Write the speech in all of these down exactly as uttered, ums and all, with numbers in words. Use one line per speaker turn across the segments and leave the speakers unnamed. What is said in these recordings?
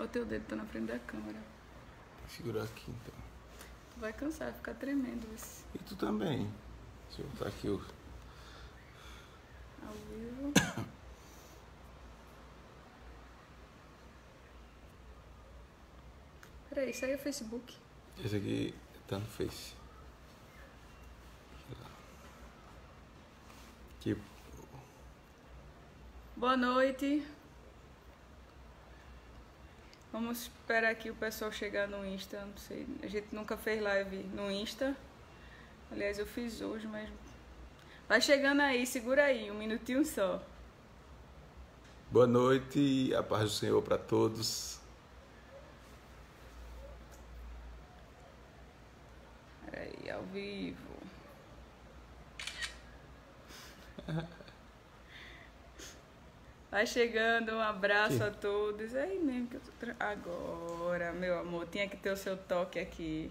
Olha o teu dedo, tá na frente da câmera.
Segura aqui então.
Tu vai cansar, vai ficar tremendo isso.
E tu também. Deixa eu botar aqui o...
Ao vivo. Peraí, isso aí é o Facebook.
Esse aqui tá no Face. Aqui.
Boa noite. Vamos esperar aqui o pessoal chegar no Insta. Não sei, a gente nunca fez live no Insta. Aliás, eu fiz hoje, mas... Vai chegando aí, segura aí, um minutinho só.
Boa noite, a paz do Senhor para todos.
Peraí, ao vivo. Vai chegando, um abraço
Aqui.
a todos. É aí mesmo que eu tô... Tra... Agora, meu amor, tinha que ter o seu toque aqui.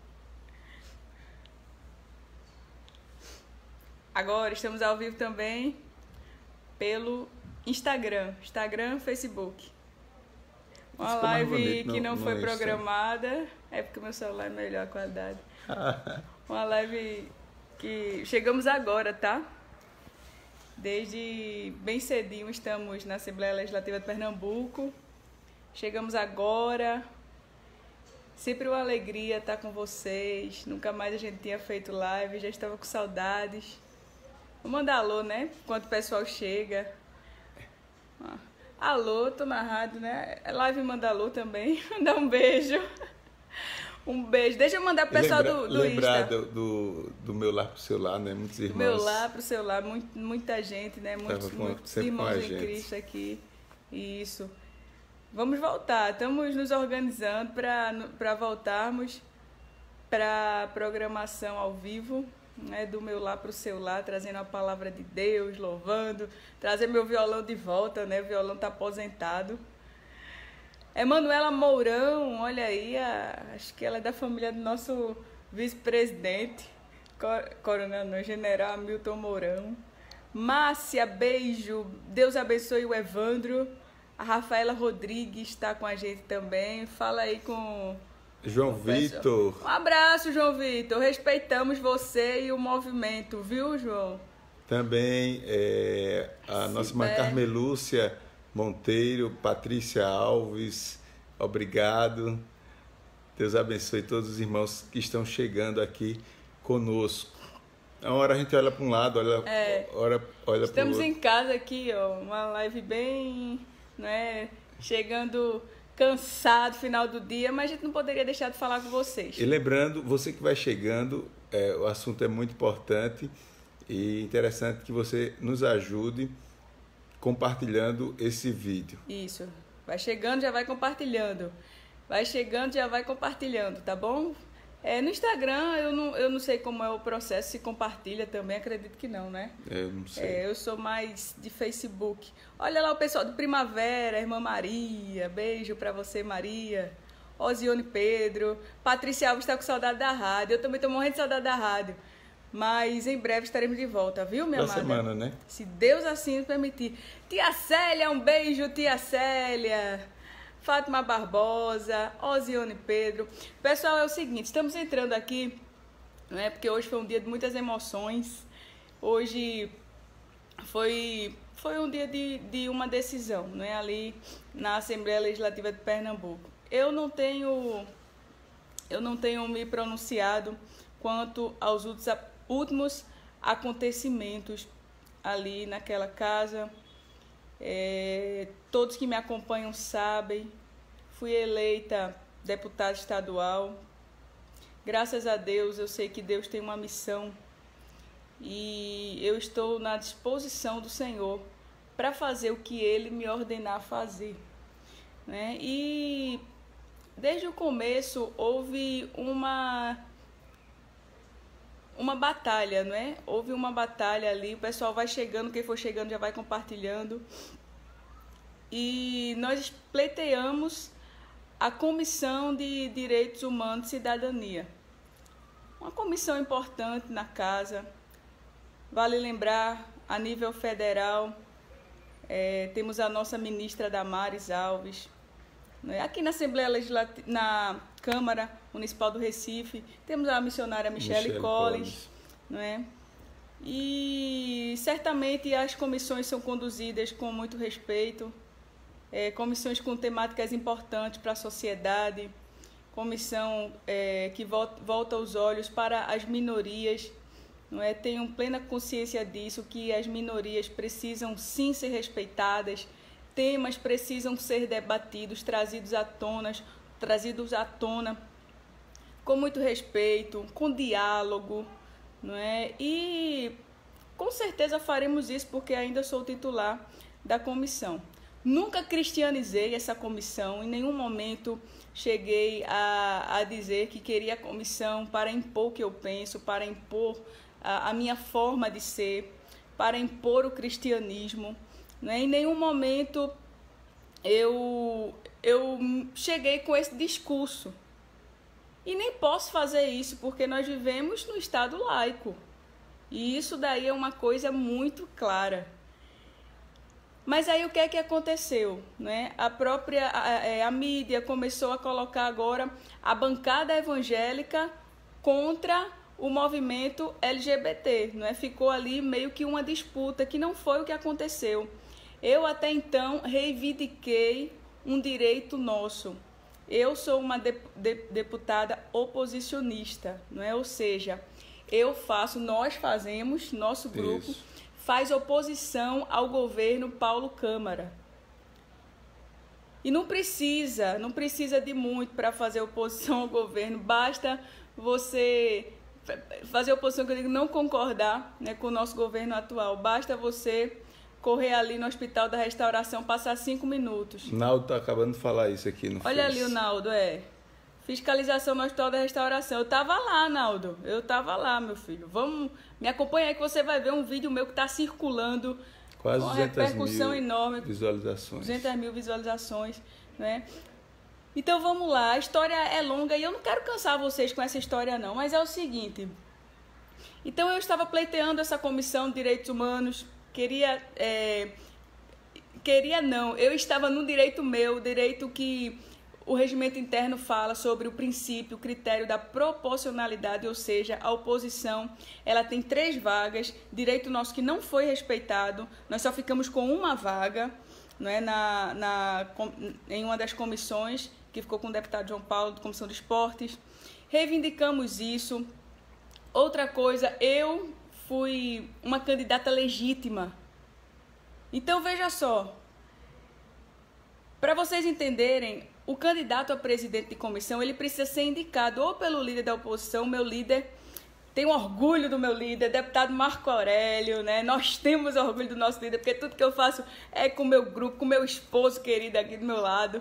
Agora, estamos ao vivo também pelo Instagram. Instagram, Facebook. Uma
Ficou mais
live
bonito
que
no-
não
no
foi
Insta.
programada. É porque meu celular é melhor qualidade. Uma live que chegamos agora, tá? Desde bem cedinho estamos na Assembleia Legislativa de Pernambuco. Chegamos agora. Sempre uma alegria estar com vocês. Nunca mais a gente tinha feito live, já estava com saudades. Vou mandar alô, né? Enquanto o pessoal chega. Ah, alô, tô na rádio, né? Live manda alô também. Mandar um beijo. Um beijo. Deixa eu mandar pro pessoal
Lembra-
do, do
lembrar
Insta.
do, do, do meu lar pro seu lar, né? Muitos irmãos.
Do meu lar pro seu lar, muito, muita gente, né? Muitos,
com-
muitos
sempre com
irmãos
a
em
gente.
Cristo aqui. Isso. Vamos voltar, estamos nos organizando para voltarmos para a programação ao vivo, né? Do meu lar para o seu lar, trazendo a palavra de Deus, louvando, trazer meu violão de volta, né? O violão está aposentado. Emanuela Mourão, olha aí, a, acho que ela é da família do nosso vice-presidente, cor- coronel, não, general Hamilton Mourão. Márcia, beijo, Deus abençoe o Evandro. A Rafaela Rodrigues está com a gente também, fala aí com...
João
com o pessoal.
Vitor.
Um abraço, João Vitor, respeitamos você e o movimento, viu, João?
Também é, a nossa irmã
Sibeli.
Carmelúcia Monteiro, Patrícia Alves, obrigado. Deus abençoe todos os irmãos que estão chegando aqui conosco. Uma hora a gente olha para um lado, olha,
É.
olha, olha para o
Estamos
outro.
em casa aqui, ó, uma live bem, né, chegando cansado, final do dia, mas a gente não poderia deixar de falar com vocês.
E lembrando, você que vai chegando, é, o assunto é muito importante e interessante que você nos ajude compartilhando esse vídeo.
Isso, vai chegando, já vai compartilhando. Vai chegando, já vai compartilhando, tá bom? É, no Instagram, eu não, eu não sei como é o processo, se compartilha também, acredito que não, né?
Eu não sei.
É, eu sou mais de Facebook. Olha lá o pessoal do Primavera, irmã Maria, beijo pra você, Maria. Osione Pedro, Patrícia Alves está com saudade da rádio, eu também tô morrendo de saudade da rádio. Mas em breve estaremos de volta, viu, minha
Da
amada?
semana, né?
Se Deus assim nos permitir. Tia Célia, um beijo, tia Célia. Fátima Barbosa, Osione Pedro. Pessoal, é o seguinte, estamos entrando aqui, né, porque hoje foi um dia de muitas emoções. Hoje foi, foi um dia de, de uma decisão, né, ali na Assembleia Legislativa de Pernambuco. Eu não tenho, eu não tenho me pronunciado quanto aos últimos acontecimentos ali naquela casa. É, todos que me acompanham sabem, fui eleita deputada estadual. Graças a Deus, eu sei que Deus tem uma missão e eu estou na disposição do Senhor para fazer o que Ele me ordenar fazer, né? E desde o começo houve uma uma batalha, não é? Houve uma batalha ali, o pessoal vai chegando, quem for chegando já vai compartilhando. E nós pleiteamos a Comissão de Direitos Humanos e Cidadania. Uma comissão importante na casa. Vale lembrar, a nível federal, é, temos a nossa ministra Damares Alves, né? Aqui na Assembleia Legislativa, na Câmara Municipal do Recife, temos a missionária Michele, Michele Collins, Collins. Não é? E certamente as comissões são conduzidas com muito respeito, é, comissões com temáticas importantes para a sociedade, comissão é, que volta, volta os olhos para as minorias, não é? Tenho plena consciência disso, que as minorias precisam sim ser respeitadas, temas precisam ser debatidos, trazidos à tona, trazidos à tona com muito respeito, com diálogo, não é? E com certeza faremos isso porque ainda sou titular da comissão. Nunca cristianizei essa comissão, em nenhum momento cheguei a, a dizer que queria a comissão para impor o que eu penso, para impor a, a minha forma de ser, para impor o cristianismo. Não é? Em nenhum momento eu, eu cheguei com esse discurso. E nem posso fazer isso, porque nós vivemos no Estado laico. E isso daí é uma coisa muito clara. Mas aí o que é que aconteceu? Né? A própria a, a mídia começou a colocar agora a bancada evangélica contra o movimento L G B T. Né? Ficou ali meio que uma disputa, que não foi o que aconteceu. Eu até então reivindiquei um direito nosso. Eu sou uma de, de, deputada oposicionista, não é? Ou seja, eu faço, nós fazemos, nosso grupo Isso. faz oposição ao governo Paulo Câmara. E não precisa, não precisa de muito para fazer oposição ao governo, basta você fazer oposição, que eu digo, não concordar, né, com o nosso governo atual, basta você correr ali no Hospital da Restauração, passar cinco minutos.
Naldo está acabando de falar isso aqui no
Olha
Face.
ali o Naldo, é. Fiscalização no Hospital da Restauração. Eu estava lá, Naldo. Eu estava lá, meu filho. Vamos, me acompanha aí que você vai ver um vídeo meu que está circulando.
Quase
com uma
duzentas
repercussão
mil
enorme.
visualizações.
duzentas mil visualizações, né? Então vamos lá. A história é longa e eu não quero cansar vocês com essa história não, mas é o seguinte. Então eu estava pleiteando essa comissão de direitos humanos. Queria, é, queria não, eu estava no direito meu, direito que o regimento interno fala sobre o princípio, o critério da proporcionalidade, ou seja, a oposição, ela tem três vagas, direito nosso que não foi respeitado, nós só ficamos com uma vaga, não é, na, na, em uma das comissões, que ficou com o deputado João Paulo, da Comissão de Esportes, reivindicamos isso. Outra coisa, eu fui uma candidata legítima. Então, veja só, para vocês entenderem, o candidato a presidente de comissão, ele precisa ser indicado ou pelo líder da oposição, meu líder, tenho orgulho do meu líder, deputado Marco Aurélio, né? Nós temos orgulho do nosso líder, porque tudo que eu faço é com o meu grupo, com o meu esposo querido aqui do meu lado.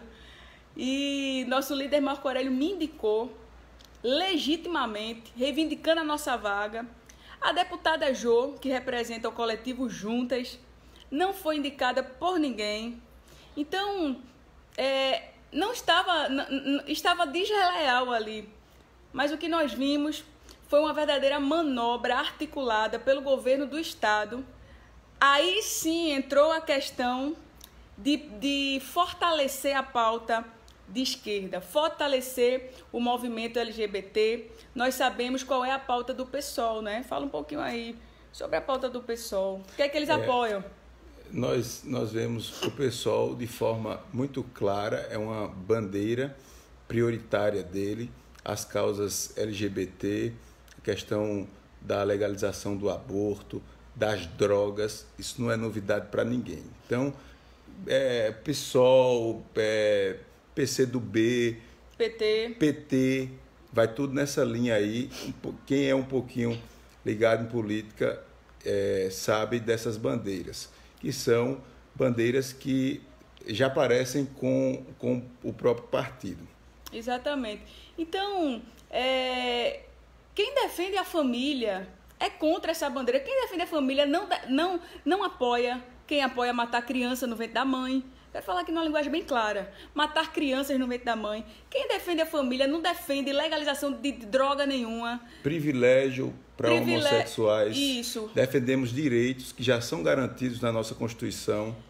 E nosso líder Marco Aurélio me indicou legitimamente, reivindicando a nossa vaga. A deputada Jo, que representa o coletivo Juntas, não foi indicada por ninguém. Então, é, não estava, n- estava desleal ali. Mas o que nós vimos foi uma verdadeira manobra articulada pelo governo do Estado. Aí sim entrou a questão de, de fortalecer a pauta de esquerda, fortalecer o movimento L G B T. Nós sabemos qual é a pauta do PSOL, né? Fala um pouquinho aí sobre a pauta do PSOL. O que é que eles é, apoiam?
Nós, nós vemos o PSOL de forma muito clara, é uma bandeira prioritária dele, as causas L G B T, a questão da legalização do aborto, das drogas, isso não é novidade para ninguém. Então, é, PSOL, é, P C do B,
P T.
P T, vai tudo nessa linha aí. Quem é um pouquinho ligado em política é, sabe dessas bandeiras, que são bandeiras que já aparecem com, com o próprio partido.
Exatamente. Então, é, quem defende a família é contra essa bandeira. Quem defende a família não, não, não apoia. Quem apoia matar criança no ventre da mãe. Quero falar aqui numa linguagem bem clara. Matar crianças no ventre da mãe. Quem defende a família não defende legalização de droga nenhuma.
Privilégio para
Privile...
homossexuais.
Isso.
Defendemos direitos que já são garantidos na nossa Constituição.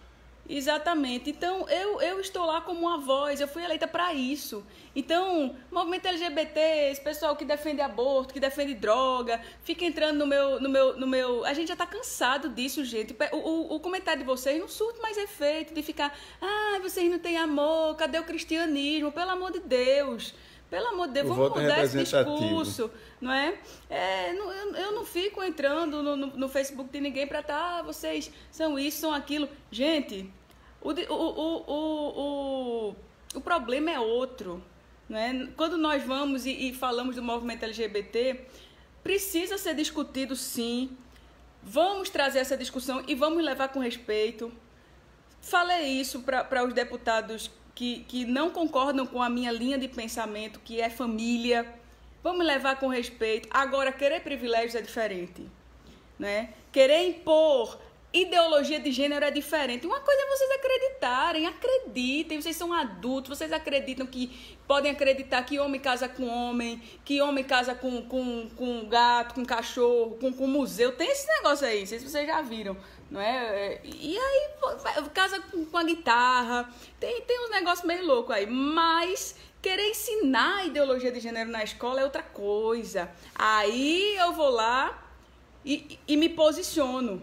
Exatamente. Então, eu, eu estou lá como uma voz, eu fui eleita para isso. Então, movimento L G B T, esse pessoal que defende aborto, que defende droga, fica entrando no meu... No meu, no meu... A gente já está cansado disso, gente. O, o, o comentário de vocês não surte mais efeito de ficar, ah, vocês não têm amor, cadê o cristianismo? Pelo amor de Deus. Pelo amor de Deus,
O
vamos
voto é
mudar esse
representativo.
discurso, não é? É, não, eu, eu não fico entrando no, no, no Facebook de ninguém para estar, ah, vocês são isso, são aquilo. Gente, o, o, o, o, o, o problema é outro, não é? Quando nós vamos e, e falamos do movimento L G B T, precisa ser discutido sim, vamos trazer essa discussão e vamos levar com respeito. Falei isso para os deputados Que, que não concordam com a minha linha de pensamento, que é família. Vamos levar com respeito. Agora, querer privilégios é diferente, né? Querer impor ideologia de gênero é diferente. Uma coisa é vocês acreditarem, acreditem, vocês são adultos, vocês acreditam que podem acreditar que homem casa com homem, que homem casa com, com, com gato, com cachorro, com, com museu. Tem esse negócio aí, não sei se vocês já viram. Não é? E aí casa com a guitarra, tem, tem uns negócios meio loucos aí, mas querer ensinar a ideologia de gênero na escola é outra coisa. Aí eu vou lá e, e me posiciono.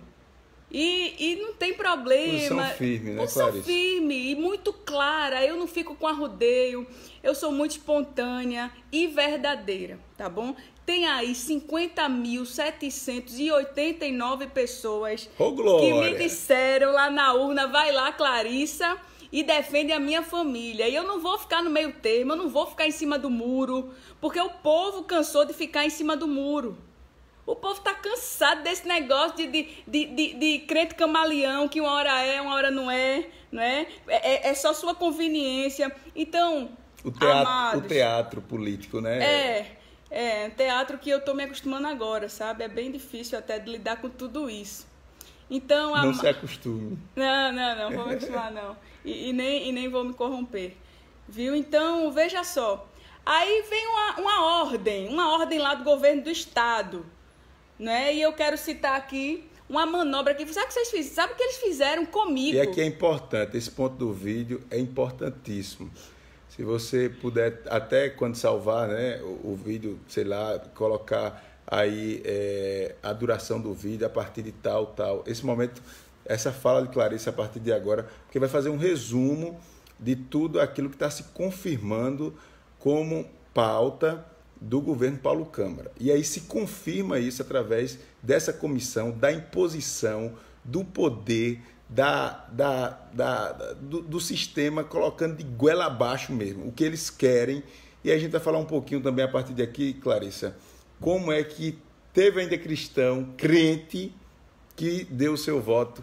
E, e não tem problema.
Posição firme, né,
Posição
Clarice?
firme e muito clara. Eu não fico com arrodeio. Eu sou muito espontânea e verdadeira, tá bom? Tem aí cinquenta mil setecentos e oitenta e nove pessoas
oh,
que me disseram lá na urna, vai lá, Clarissa, e defende a minha família. E eu não vou ficar no meio termo, eu não vou ficar em cima do muro, porque o povo cansou de ficar em cima do muro. O povo tá cansado desse negócio de, de, de, de, de crente camaleão, que uma hora é, uma hora não é, não é? É, é só sua conveniência. Então,
o teatro,
amados,
o teatro político, né?
É, é, teatro que eu tô me acostumando agora, sabe? É bem difícil até de lidar com tudo isso. Então,
não
ama...
se acostume.
Não, não, não, vou me acostumar, não. E, e, nem, e nem vou me corromper, viu? Então, veja só. Aí vem uma, uma ordem, uma ordem lá do governo do estado, né? E eu quero citar aqui uma manobra que sabe o que vocês fizeram? Sabe o que eles fizeram comigo?
E aqui é importante, esse ponto do vídeo é importantíssimo. Se você puder, até quando salvar, né, o, o vídeo, sei lá, colocar aí é, a duração do vídeo a partir de tal, tal. Esse momento, essa fala de Clarice a partir de agora, porque vai fazer um resumo de tudo aquilo que está se confirmando como pauta do governo Paulo Câmara. E aí se confirma isso através dessa comissão, da imposição, do poder, da, da, da, do, do sistema, colocando de goela abaixo mesmo, o que eles querem. E a gente vai falar um pouquinho também a partir de aqui, Clarissa, como é que teve ainda cristão, crente, que deu o seu voto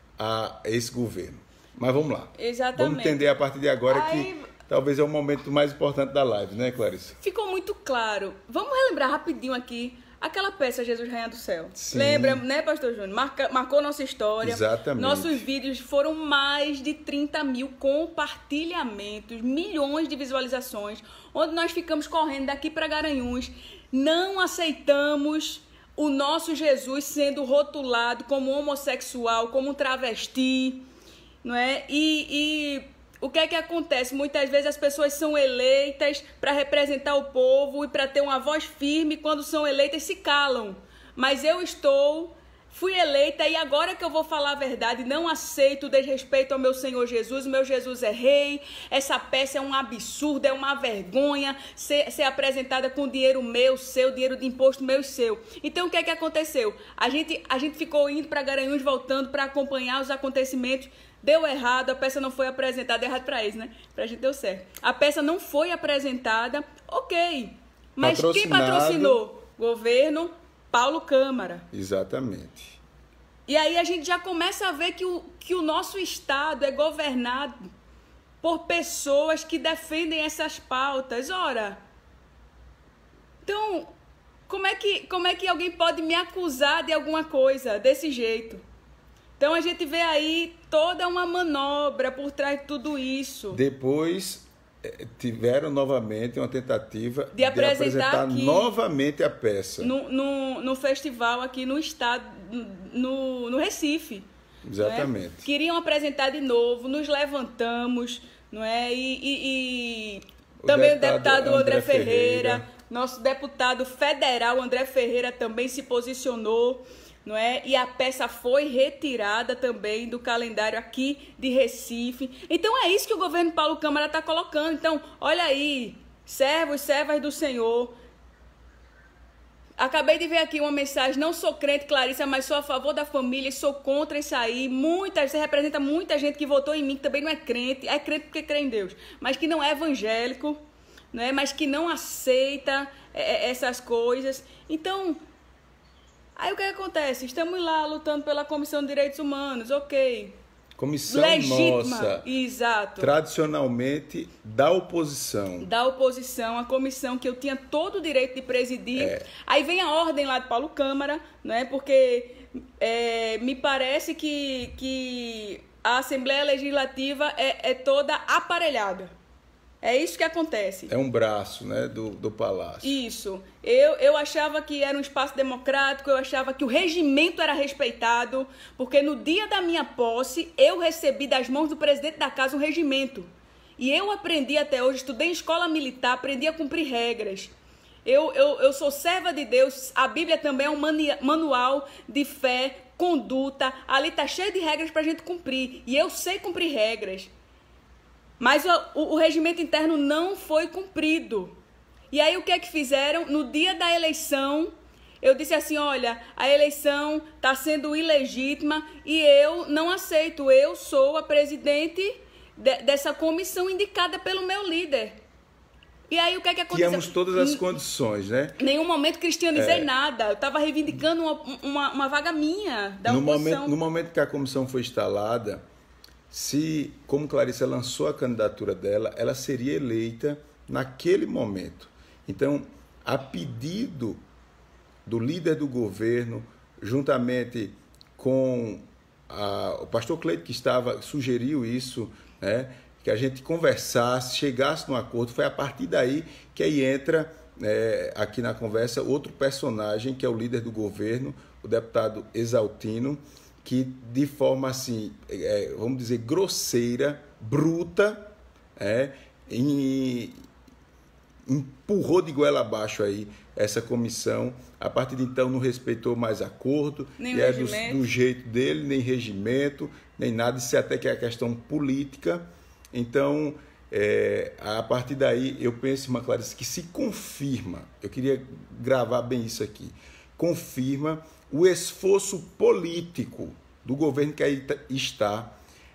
a esse governo. Mas vamos lá.
Exatamente.
Vamos entender a partir de agora
aí...
que talvez é o momento mais importante da live, né, Clarissa?
Ficou muito claro. Vamos relembrar rapidinho aqui aquela peça Jesus Rainha do Céu.
Sim.
Lembra, né, Pastor Júnior? Marca, marcou nossa história.
Exatamente.
Nossos vídeos foram mais de trinta mil compartilhamentos, milhões de visualizações, onde nós ficamos correndo daqui para Garanhuns. Não aceitamos o nosso Jesus sendo rotulado como homossexual, como travesti, não é? E... e o que é que acontece? Muitas vezes as pessoas são eleitas para representar o povo e para ter uma voz firme, quando são eleitas se calam. Mas eu estou, fui eleita e agora que eu vou falar a verdade, não aceito o desrespeito ao meu Senhor Jesus, o meu Jesus é rei, essa peça é um absurdo, é uma vergonha ser, ser apresentada com dinheiro meu, seu, dinheiro de imposto meu e seu. Então o que é que aconteceu? A gente, a gente ficou indo para Garanhuns, voltando para acompanhar os acontecimentos. Deu errado, a peça não foi apresentada, deu errado para eles, né? Pra gente deu certo. A peça não foi apresentada, ok. Mas quem patrocinou? Governo Paulo Câmara.
Exatamente.
E aí a gente já começa a ver que o, que o nosso estado é governado por pessoas que defendem essas pautas. Ora, então, como é que, como é que alguém pode me acusar de alguma coisa desse jeito? Então a gente vê aí toda uma manobra por trás de tudo isso.
Depois tiveram novamente uma tentativa
de apresentar,
de apresentar
aqui,
novamente a peça.
No, no, no festival aqui no estado, no, no Recife.
Exatamente.
Não é? Queriam apresentar de novo, nos levantamos, não é? E, e, e
o
também
deputado
o deputado André,
André
Ferreira,
Ferreira,
nosso deputado federal André Ferreira também se posicionou, não é? E a peça foi retirada também do calendário aqui de Recife. Então é isso que o governo Paulo Câmara está colocando. Então, olha aí, servos, servas do Senhor. Acabei de ver aqui uma mensagem, não sou crente, Clarissa, mas sou a favor da família, sou contra isso aí. Muita, você representa muita gente que votou em mim, que também não é crente, é crente porque crê em Deus, mas que não é evangélico, né? Mas que não aceita é, essas coisas. Então, aí o que acontece? Estamos lá lutando pela Comissão de Direitos Humanos, ok.
Comissão
legítima,
nossa,
exato.
Tradicionalmente da oposição.
Da oposição, a comissão que eu tinha todo o direito de presidir.
É.
Aí vem a ordem lá de Paulo Câmara, né? Porque é, me parece que, que a Assembleia Legislativa é, é toda aparelhada. É isso que acontece.
É um braço, né, do, do palácio.
Isso. Eu, eu achava que era um espaço democrático, eu achava que o regimento era respeitado, porque no dia da minha posse, eu recebi das mãos do presidente da casa um regimento. E eu aprendi até hoje, estudei em escola militar, aprendi a cumprir regras. Eu, eu, eu sou serva de Deus, a Bíblia também é um manual de fé, conduta, ali está cheio de regras para a gente cumprir. E eu sei cumprir regras. Mas o, o, o regimento interno não foi cumprido. E aí o que é que fizeram? No dia da eleição, eu disse assim, olha, a eleição está sendo ilegítima e eu não aceito. Eu sou a presidente de, dessa comissão indicada pelo meu líder. E aí o que é que aconteceu?
Tínhamos todas as condições, né?
Em nenhum momento cristianizei
É.
nada. Eu estava reivindicando uma, uma, uma vaga minha da
No
oposição.
momento, no momento que a comissão foi instalada, se, como Clarissa lançou a candidatura dela, ela seria eleita naquele momento. Então, a pedido do líder do governo, juntamente com a, o pastor Cleito, que estava, sugeriu isso, né, que a gente conversasse, chegasse num acordo, foi a partir daí que aí entra é, aqui na conversa outro personagem, que é o líder do governo, o deputado Exaltino, que de forma assim, é, vamos dizer, grosseira, bruta, é, em, empurrou de goela abaixo aí essa comissão. A partir de então não respeitou mais acordo,
nem
e é do, do jeito dele, nem regimento, nem nada, isso até que é a questão política. Então, é, a partir daí, eu penso, irmã Clarice, que se confirma, eu queria gravar bem isso aqui, confirma o esforço político do governo que aí está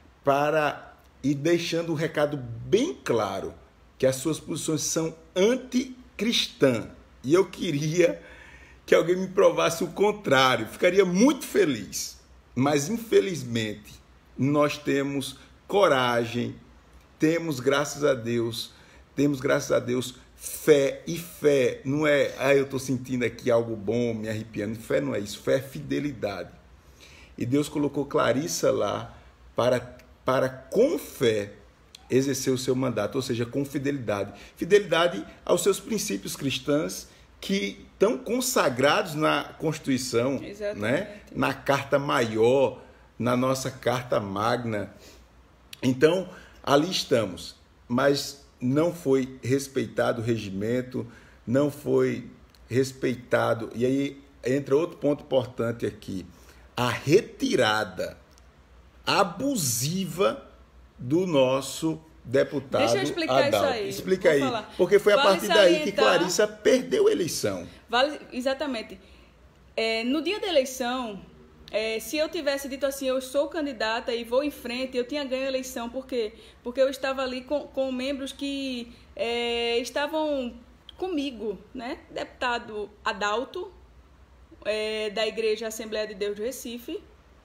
para ir deixando um recado bem claro que as suas posições são anticristãs. E eu queria que alguém me provasse o contrário. Ficaria muito feliz. Mas, infelizmente, nós temos coragem, temos, graças a Deus, temos, graças a Deus, fé. E fé não é, ah, eu estou sentindo aqui algo bom, me arrepiando. Fé não é isso, fé é fidelidade. E Deus colocou Clarissa lá para, para com fé, exercer o seu mandato, ou seja, com fidelidade. Fidelidade aos seus princípios cristãos que estão consagrados na Constituição, né? Na Carta Maior, na nossa Carta Magna. Então, ali estamos, mas não foi respeitado o regimento, não foi respeitado. E aí entra outro ponto importante aqui, a retirada abusiva do nosso deputado Adalto.
Deixa eu explicar
Adalto.
isso aí.
Explica
Vou
aí,
falar.
porque foi
Vale
a partir
salientar,
daí que Clarissa perdeu a eleição.
Vale, exatamente. É, no dia da eleição, é, se eu tivesse dito assim, eu sou candidata e vou em frente, eu tinha ganho a eleição. Por quê? Porque eu estava ali com, com membros que é, estavam comigo, né? Deputado Adalto, é, da Igreja Assembleia de Deus do Recife.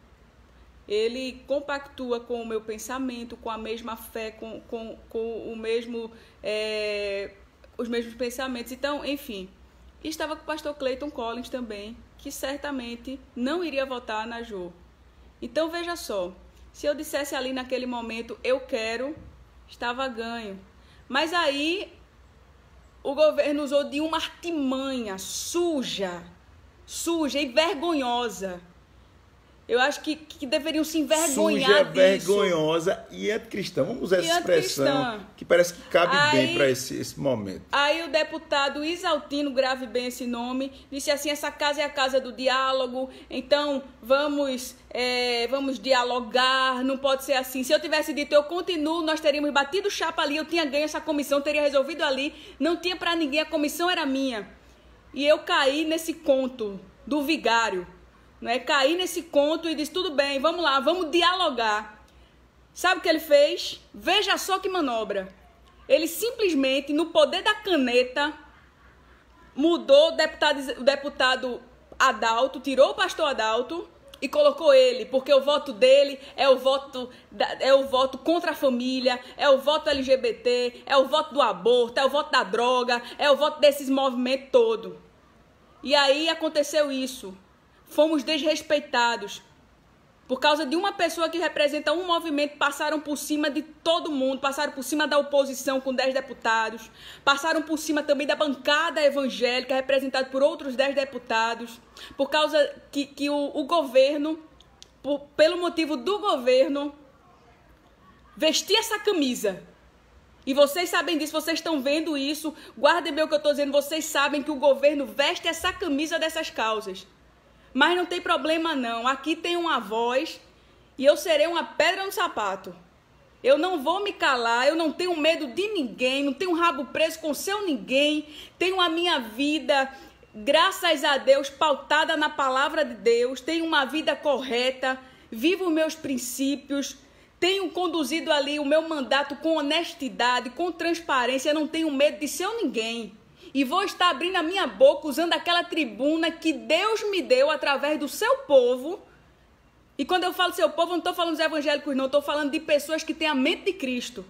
Ele compactua com o meu pensamento, com a mesma fé, com, com, com o mesmo, é, os mesmos pensamentos. Então, enfim, estava com o pastor Clayton Collins também, que certamente não iria votar na Jô. Então, veja só, se eu dissesse ali naquele momento, eu quero, estava ganho. Mas aí, o governo usou de uma artimanha suja, suja e vergonhosa, Eu acho que, que deveriam se envergonhar
Suja,
disso.
vergonhosa e anticristã. Vamos usar essa expressão que parece que cabe aí, bem para esse, esse momento.
Aí o deputado Isaltino, grave bem esse nome, disse assim, essa casa é a casa do diálogo, então vamos, é, vamos dialogar, não pode ser assim. Se eu tivesse dito eu continuo, nós teríamos batido chapa ali, eu tinha ganho essa comissão, teria resolvido ali, não tinha para ninguém, a comissão era minha. E eu caí nesse conto do vigário. Né? Caí nesse conto e disse, tudo bem, vamos lá, vamos dialogar. Sabe o que ele fez? Veja só que manobra. Ele simplesmente, no poder da caneta, mudou o deputado, o deputado Adalto, tirou o pastor Adalto e colocou ele, porque o voto dele é o voto, da, é o voto contra a família, é o voto L G B T, é o voto do aborto, é o voto da droga, é o voto desses movimentos todos. E aí aconteceu isso. Fomos desrespeitados. Por causa de uma pessoa que representa um movimento, passaram por cima de todo mundo, passaram por cima da oposição com dez deputados, passaram por cima também da bancada evangélica, representada por outros dez deputados, por causa que, que o, o governo, por, pelo motivo do governo, vestia essa camisa. E vocês sabem disso, vocês estão vendo isso, guardem bem o que eu estou dizendo, vocês sabem que o governo veste essa camisa dessas causas. Mas não tem problema não, aqui tem uma voz e eu serei uma pedra no sapato. Eu não vou me calar, eu não tenho medo de ninguém, não tenho rabo preso com seu ninguém. Tenho a minha vida, graças a Deus, pautada na palavra de Deus. Tenho uma vida correta, vivo meus princípios. Tenho conduzido ali o meu mandato com honestidade, com transparência, não tenho medo de seu ninguém. E vou estar abrindo a minha boca usando aquela tribuna que Deus me deu através do seu povo. E quando eu falo seu povo, eu não estou falando dos evangélicos, não. Estou falando de pessoas que têm a mente de Cristo.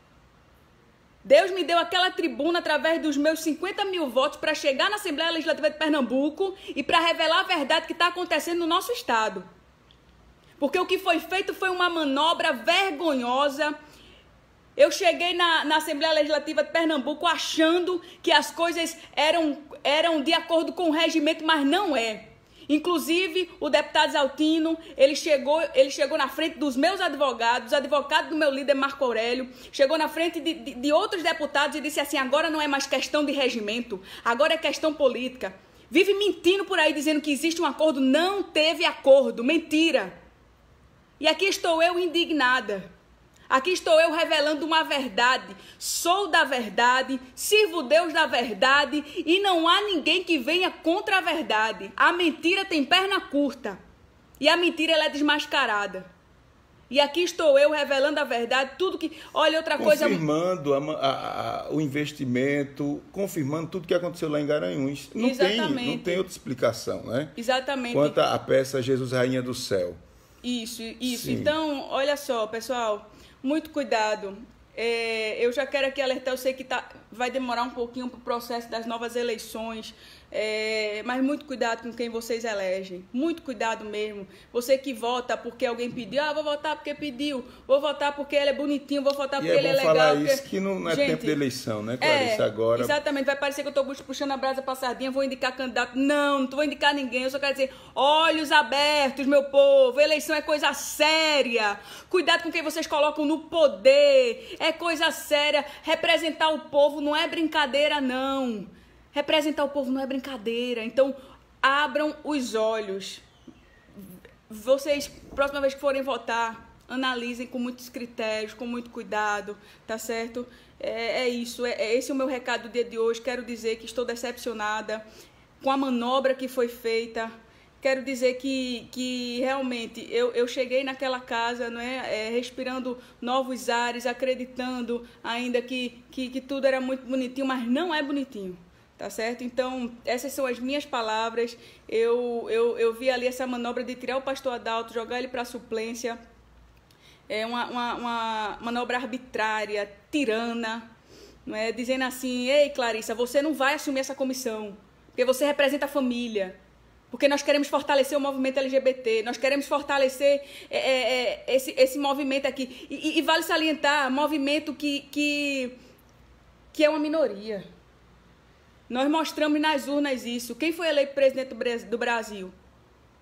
Deus me deu aquela tribuna através dos meus cinquenta mil votos para chegar na Assembleia Legislativa de Pernambuco e para revelar a verdade que está acontecendo no nosso estado. Porque o que foi feito foi uma manobra vergonhosa. Eu cheguei na, na Assembleia Legislativa de Pernambuco achando que as coisas eram, eram de acordo com o regimento, mas não é. Inclusive, o deputado Isaltino, ele chegou, ele chegou na frente dos meus advogados, os advogados do meu líder Marco Aurélio, chegou na frente de, de, de outros deputados e disse assim, agora não é mais questão de regimento, agora é questão política. Vive mentindo por aí, dizendo que existe um acordo. Não teve acordo, mentira. E aqui estou eu indignada. Aqui estou eu revelando uma verdade. Sou da verdade, sirvo Deus da verdade e não há ninguém que venha contra a verdade. A mentira tem perna curta e a mentira ela é desmascarada. E aqui estou eu revelando a verdade, tudo que... Olha, outra coisa...
Confirmando a, a, a, o investimento, confirmando tudo que aconteceu lá em Garanhuns. Não
Exatamente.
tem, não tem outra explicação, né?
Exatamente.
Quanto à peça Jesus Rainha do Céu.
Isso, isso.
Sim.
Então, olha só, pessoal... Muito cuidado. É, eu já quero aqui alertar, eu sei que tá, vai demorar um pouquinho para o processo das novas eleições, é, mas muito cuidado com quem vocês elegem. Muito cuidado mesmo. Você que vota porque alguém pediu, ah, vou votar porque pediu, vou votar porque ele é bonitinho, vou votar porque
e é
ele é legal.
falar
porque...
isso que não é
Gente,
tempo de eleição, né, Clarice?
É,
agora...
Exatamente, vai parecer que eu estou puxando a brasa para sardinha, vou indicar candidato. Não, não vou indicar ninguém, eu só quero dizer, olhos abertos, meu povo, eleição é coisa séria. Cuidado com quem vocês colocam no poder, é coisa séria. Representar o povo não é brincadeira, não. Representar o povo não é brincadeira. Então, abram os olhos. Vocês, próxima vez que forem votar, analisem com muitos critérios, com muito cuidado, tá certo? É, é isso, é, é esse é o meu recado do dia de hoje. Quero dizer que estou decepcionada com a manobra que foi feita. Quero dizer que, que realmente eu, eu cheguei naquela casa, não é, é, respirando novos ares, acreditando ainda que, que, que tudo era muito bonitinho, mas não é bonitinho. Tá certo? Então, essas são as minhas palavras. Eu, eu, eu vi ali essa manobra de tirar o pastor Adalto, jogar ele para a suplência. É uma, uma, uma manobra arbitrária, tirana, não é? Dizendo assim, ei, Clarissa, você não vai assumir essa comissão, porque você representa a família, porque nós queremos fortalecer o movimento L G B T, nós queremos fortalecer é, é, esse, esse movimento aqui. E, e vale salientar, movimento que, que, que é uma minoria. Nós mostramos nas urnas isso. Quem foi eleito presidente do Brasil?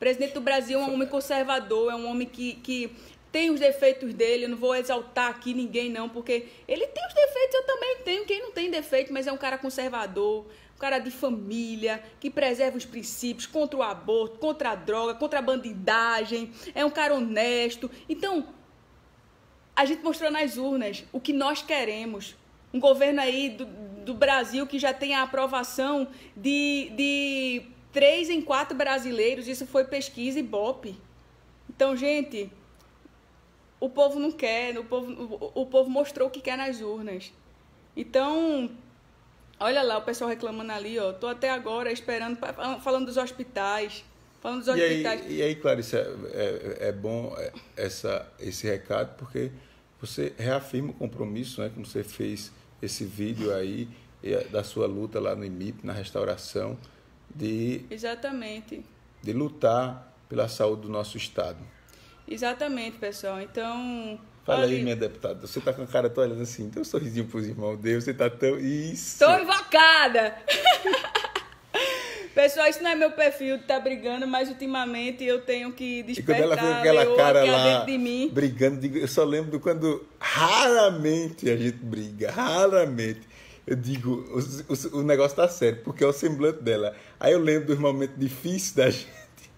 presidente do Brasil é um homem conservador, é um homem que, que tem os defeitos dele. Eu não vou exaltar aqui ninguém, não, porque ele tem os defeitos, eu também tenho. Quem não tem defeito, mas é um cara conservador, um cara de família, que preserva os princípios, contra o aborto, contra a droga, contra a bandidagem. É um cara honesto. Então, a gente mostrou nas urnas o que nós queremos. Um governo aí do, do Brasil que já tem a aprovação de, de três em quatro brasileiros. Isso foi pesquisa Ibope. Então, gente, o povo não quer, o povo, o, o povo mostrou o que quer nas urnas. Então, olha lá o pessoal reclamando ali, ó. Tô até agora esperando, falando dos hospitais. Falando dos
e
hospitais.
Aí, e aí, Clarice, é, é, é bom essa, esse recado, porque você reafirma o compromisso, né, como você fez esse vídeo aí da sua luta lá no I M I P, na restauração, de,
Exatamente.
de lutar pela saúde do nosso Estado.
Exatamente, pessoal. Então...
Fala aí, minha deputada. Você tá com a cara, tô olhando assim, dê um sorrisinho pros irmãos. Deus, você tá tão... Isso!
Tô invocada! Pessoal, isso não é meu perfil de estar tá brigando, mas ultimamente eu tenho que despertar.
E quando ela fica com aquela cara lá,
dentro de mim.
brigando, eu só lembro de quando raramente a gente briga, raramente. Eu digo, o, o, o negócio tá sério, porque é o semblante dela. Aí eu lembro dos momentos difíceis da gente.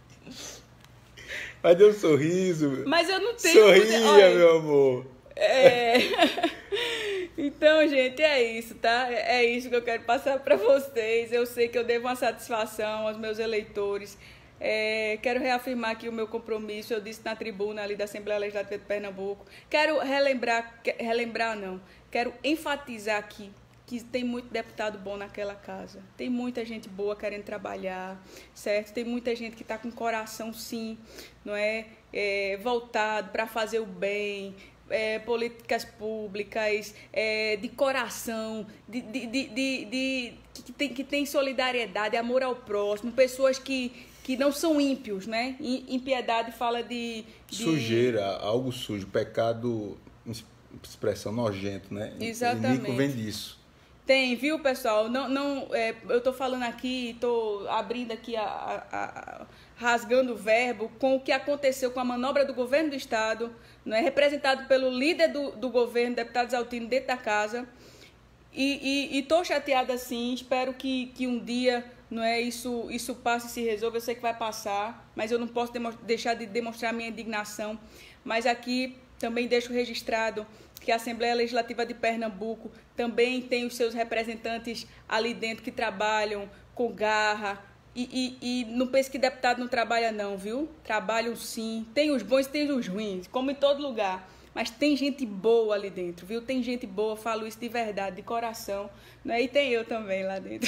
Mas deu um sorriso.
Mas eu não tenho...
Sorria, olha, meu amor.
É... Então, gente, é isso, tá? É isso que eu quero passar para vocês. Eu sei que eu devo uma satisfação aos meus eleitores. É, quero reafirmar aqui o meu compromisso. Eu disse na tribuna ali da Assembleia Legislativa de Pernambuco. Quero relembrar, relembrar não, quero enfatizar aqui que tem muito deputado bom naquela casa. Tem muita gente boa querendo trabalhar, certo? Tem muita gente que está com coração, sim, não é? É voltado para fazer o bem. É, políticas públicas, é, de coração, de, de, de, de, de, que, tem, que tem solidariedade, amor ao próximo, pessoas que, que não são ímpios, né? Impiedade fala de, de...
Sujeira, algo sujo, pecado, expressão nojento, né?
Exatamente.
O Nico vem disso.
Tem, viu, pessoal? Não, não, é, eu estou falando aqui, estou abrindo aqui, a, a, a, rasgando o verbo com o que aconteceu com a manobra do governo do Estado, não é, representado pelo líder do, do governo, deputado Exaltino, dentro da casa. E estou chateada, sim, espero que, que um dia, não é, isso, isso passe e se resolva. Eu sei que vai passar, mas eu não posso deixar de demonstrar minha indignação. Mas aqui também deixo registrado que a Assembleia Legislativa de Pernambuco também tem os seus representantes ali dentro que trabalham com garra. E, e, e não pense que deputado não trabalha não, viu? Trabalham sim. Tem os bons e tem os ruins, como em todo lugar. Mas tem gente boa ali dentro, viu? Tem gente boa, falo isso de verdade, de coração. Né? E tem eu também lá dentro.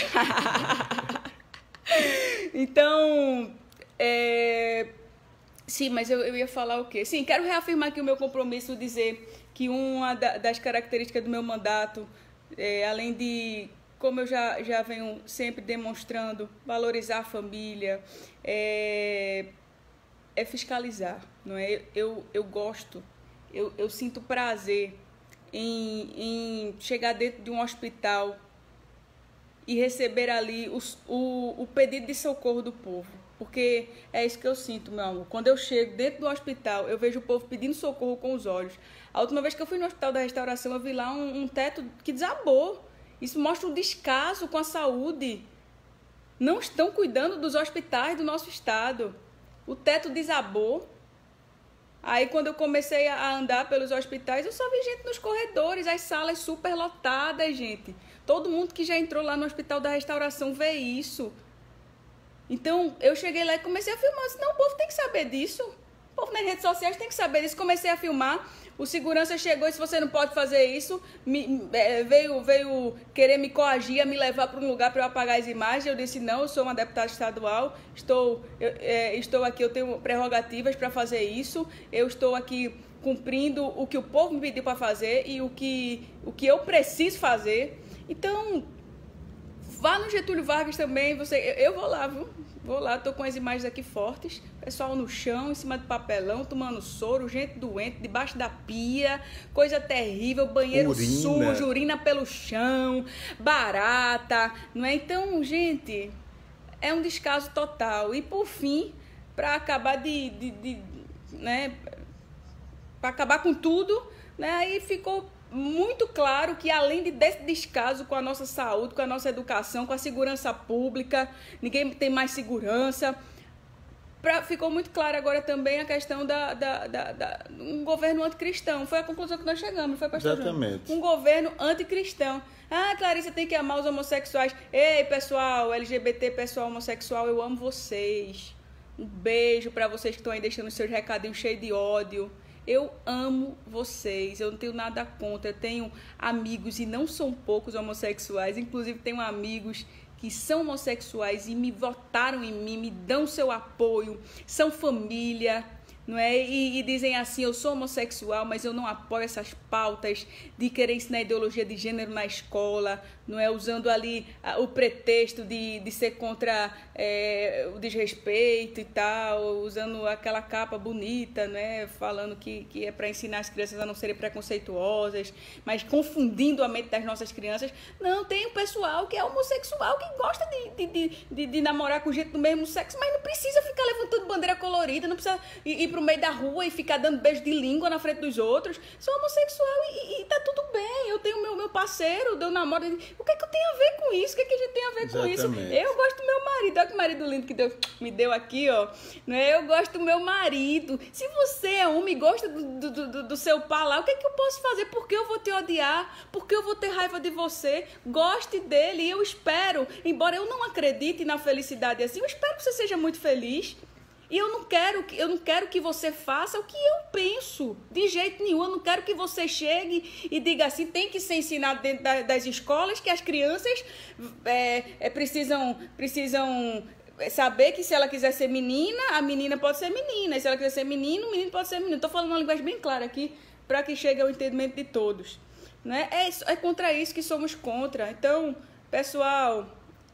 Então, é... sim, mas eu, eu ia falar o quê? Sim, quero reafirmar aqui o meu compromisso, dizer que uma das características do meu mandato, é, além de, como eu já, já venho sempre demonstrando, valorizar a família, é, é fiscalizar, não é? Eu, eu gosto, eu, eu sinto prazer em, em chegar dentro de um hospital e receber ali os, o, o pedido de socorro do povo. Porque é isso que eu sinto, meu amor. Quando eu chego dentro do hospital, eu vejo o povo pedindo socorro com os olhos. A última vez que eu fui no Hospital da Restauração, eu vi lá um, um teto que desabou. Isso mostra um descaso com a saúde. Não estão cuidando dos hospitais do nosso estado. O teto desabou. Aí, quando eu comecei a andar pelos hospitais, eu só vi gente nos corredores, as salas super lotadas, gente. Todo mundo que já entrou lá no Hospital da Restauração vê isso. Então, eu cheguei lá e comecei a filmar. Eu disse, não, o povo tem que saber disso. O povo nas redes sociais tem que saber disso. Comecei a filmar. O segurança chegou e disse, você não pode fazer isso. Me, é, veio, veio querer me coagir, me levar para um lugar para eu apagar as imagens. Eu disse, não, eu sou uma deputada estadual. Estou, eu, é, estou aqui, eu tenho prerrogativas para fazer isso. Eu estou aqui cumprindo o que o povo me pediu para fazer e o que, o que eu preciso fazer. Então... vá no Getúlio Vargas também, você, eu, eu vou lá, viu? Vou lá, tô com as imagens aqui fortes, pessoal no chão, em cima de papelão, tomando soro, gente doente, debaixo da pia, coisa terrível, banheiro urina. sujo, urina pelo chão, barata, não é? Então, gente, é um descaso total. E por fim, para acabar de, de, de né, para acabar com tudo, né? Aí ficou muito claro que além de desse descaso com a nossa saúde, com a nossa educação, com a segurança pública, ninguém tem mais segurança. Pra, ficou muito claro agora também a questão da, da, da, da um governo anticristão. Foi a conclusão que nós chegamos, foi, pastor João?
Exatamente.
Um governo anticristão. Ah, Clarissa tem que amar os homossexuais. Ei, pessoal, L G B T, pessoal homossexual, eu amo vocês. Um beijo para vocês que estão aí deixando os seus recadinhos cheios de ódio. Eu amo vocês, eu não tenho nada contra. Eu tenho amigos, e não são poucos homossexuais, inclusive tenho amigos que são homossexuais e me votaram em mim, me dão seu apoio, são família, não é? E, e dizem assim, eu sou homossexual, mas eu não apoio essas pautas de querer ensinar ideologia de gênero na escola, não é? Usando ali a, o pretexto de, de ser contra é, o desrespeito e tal, usando aquela capa bonita, né? Falando que, que é para ensinar as crianças a não serem preconceituosas, mas confundindo a mente das nossas crianças. Não, tem um pessoal que é homossexual, que gosta de, de, de, de, de namorar com gente do mesmo sexo, mas não precisa ficar levantando bandeira colorida, não precisa ir, ir pro meio da rua e ficar dando beijo de língua na frente dos outros. Sou homossexual e, e tá tudo bem, eu tenho meu, meu parceiro, eu namoro. O que é que eu tenho a ver com isso? O que é que a gente tem a ver
Exatamente.
com isso? Eu gosto do meu marido. Olha que marido lindo que Deus me deu aqui, ó. Eu gosto do meu marido. Se você é homem e gosta do, do, do, do seu par lá, o que é que eu posso fazer? Por que eu vou te odiar? Por que eu vou ter raiva de você? Goste dele e eu espero, embora eu não acredite na felicidade assim, eu espero que você seja muito feliz. E eu não quero, eu não quero que você faça o que eu penso, de jeito nenhum. Eu não quero que você chegue e diga assim, tem que ser ensinado dentro da, das escolas que as crianças é, é, precisam, precisam saber que se ela quiser ser menina, a menina pode ser menina. E se ela quiser ser menino, o menino pode ser menino. Estou falando uma linguagem bem clara aqui, para que chegue ao entendimento de todos. Né? É, é contra isso que somos contra. Então, pessoal...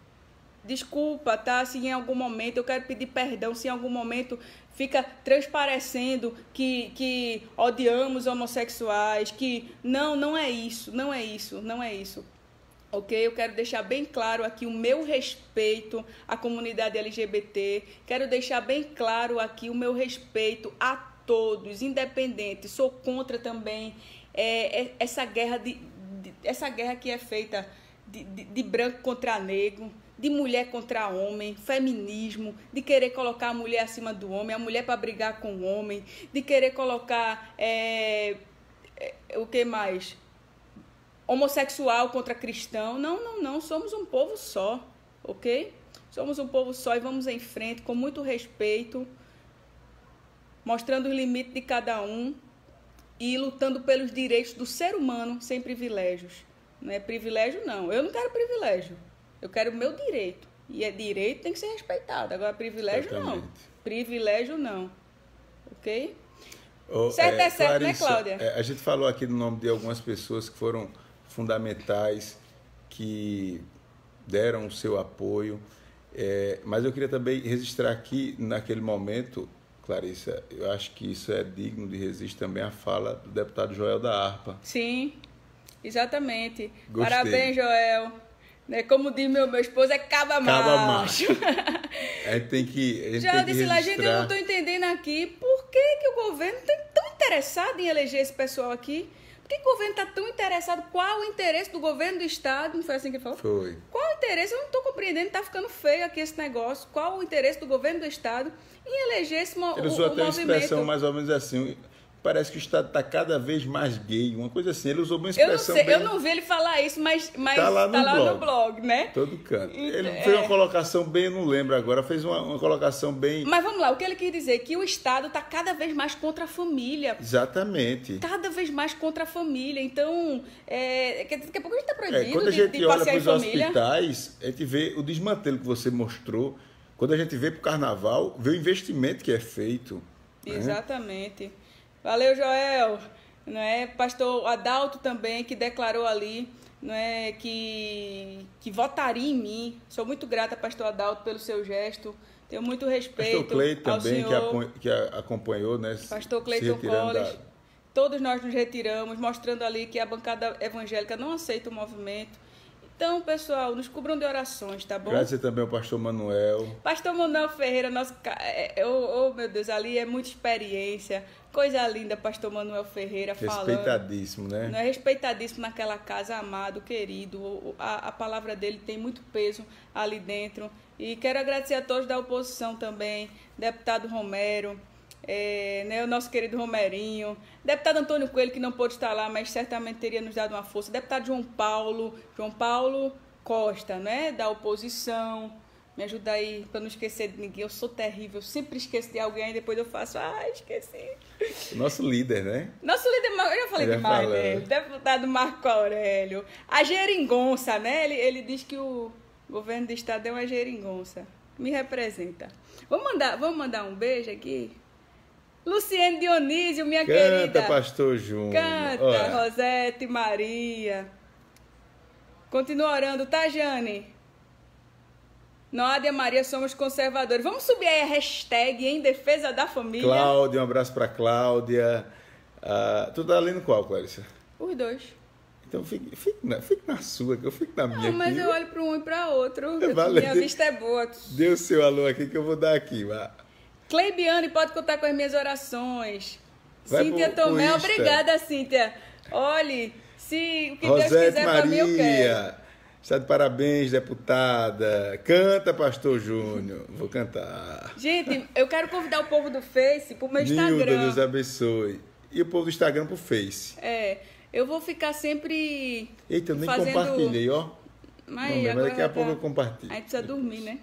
Desculpa, tá? Se em algum momento, eu quero pedir perdão, se em algum momento fica transparecendo que, que odiamos homossexuais, que não, não é isso, não é isso, não é isso. Ok? Eu quero deixar bem claro aqui o meu respeito à comunidade L G B T, quero deixar bem claro aqui o meu respeito a todos, independente, sou contra também é, é, essa guerra, de, de, essa guerra que é feita de, de, de branco contra negro, de mulher contra homem, feminismo, de querer colocar a mulher acima do homem, a mulher para brigar com o homem, de querer colocar, é, é, o que mais? Homossexual contra cristão. Não, não, não, somos um povo só, ok? Somos um povo só e vamos em frente com muito respeito, mostrando os limites de cada um e lutando pelos direitos do ser humano sem privilégios. Não é privilégio, não. Eu não quero privilégio. Eu quero o meu direito. E é direito, tem que ser respeitado. Agora, privilégio, Exatamente. não. Privilégio, não. Ok?
Oh,
certo
é,
é certo,
Clarissa,
né, Cláudia?
É, a gente falou aqui no nome de algumas pessoas que foram fundamentais, que deram o seu apoio. É, mas eu queria também registrar aqui, naquele momento, Clarissa, eu acho que isso é digno de registro também, a fala do deputado Joel da Harpa.
Sim, exatamente.
Gostei.
Parabéns, Joel. Como diz meu, meu esposo, é caba macho.
A gente tem que, a gente
Já
tem
disse
que
lá,
registrar...
gente, eu não estou entendendo aqui por que, que o governo está tão interessado em eleger esse pessoal aqui. Por que, que o governo está tão interessado? Qual o interesse do governo do Estado? Não foi assim que ele falou?
Foi.
Qual o interesse? Eu não estou compreendendo, está ficando feio aqui esse negócio. Qual o interesse do governo do Estado em eleger esse mo
Ele usou o, até o movimento? Uma expressão mais ou menos assim... Parece que o Estado está cada vez mais gay, uma coisa assim. Ele usou uma expressão
eu não sei,
bem...
Eu não vi ele falar isso, mas, mas
tá lá, no,
tá lá
blog,
no blog, né?
Todo canto.
Então,
ele
é...
fez uma colocação bem, eu não lembro agora, fez uma, uma colocação bem...
Mas vamos lá, o que ele quis dizer? Que o Estado está cada vez mais contra a família.
Exatamente.
Cada vez mais contra a família. Então, é... daqui a pouco a gente está proibido
é, quando a gente
de, de
olha
passear
para os
em família.
hospitais, a gente vê o desmantelo que você mostrou. Quando a gente vê para o carnaval, vê o investimento que é feito.
Exatamente. Né? Valeu, Joel. Não é? Pastor Adalto também, que declarou ali, não é? que, que votaria em mim. Sou muito grata, pastor Adalto, pelo seu gesto. Tenho muito respeito.
Pastor Cleiton também,
senhor,
que, que acompanhou, né?
Pastor Cleiton Colles. Da... Todos nós nos retiramos, mostrando ali que a bancada evangélica não aceita o movimento. Então, pessoal, nos cubram de orações, tá bom?
Agradecer também ao pastor Manuel.
Pastor Manuel Ferreira, nosso... Oh, oh, meu Deus, ali é muita experiência. Coisa linda, pastor Manuel Ferreira falando.
Respeitadíssimo, né?
Não é respeitadíssimo naquela casa, amado, querido. A, a palavra dele tem muito peso ali dentro. E quero agradecer a todos da oposição também, deputado Romero, é, né, o nosso querido Romerinho, deputado Antônio Coelho, que não pôde estar lá, mas certamente teria nos dado uma força, deputado João Paulo, João Paulo Costa, né, da oposição, me ajuda aí para não esquecer de ninguém, eu sou terrível, eu sempre esqueço de alguém e depois eu faço, ah, esqueci.
Nosso líder, né?
Nosso líder, eu já falei
já
demais,
falou.
né? Deputado Marco Aurélio, a geringonça, né, ele, ele diz que o governo do estado é uma geringonça, me representa. Vamos mandar, vamos mandar um beijo aqui? Luciene Dionísio, minha
Canta,
querida.
Canta, pastor Júnior.
Canta,
Olha.
Rosete Maria. Continua orando, tá, Jane? Nádia Maria, somos conservadores. Vamos subir aí a hashtag em defesa da família.
Cláudia, um abraço pra Cláudia. Ah, tu tá lendo qual, Clarissa?
Os dois.
Então fique, fique, na, fique na sua, que eu fico na minha.
Não, mas
aqui.
eu olho para um e para outro. Eu,
Valeu.
minha vista é boa.
Dê o seu alô aqui que eu vou dar aqui. Vá.
Cleibiane, pode contar com as minhas orações.
Vai
Cíntia
pro- pro
Tomé,
Insta.
obrigada, Cíntia. Olhe, se o que Deus
Rosete
quiser para mim, eu quero.
Maria. Está de parabéns, deputada. Canta, pastor Júnior. Vou cantar.
Gente, eu quero convidar o povo do Face pro meu
Nilda,
Instagram.
Deus abençoe. E o povo do Instagram pro Face.
É, eu vou ficar sempre
Eita, eu nem
fazendo...
compartilhei, ó.
Mas,
Não, mas
agora
daqui a
vai
pouco
tá-
eu compartilho.
A gente precisa dormir, né?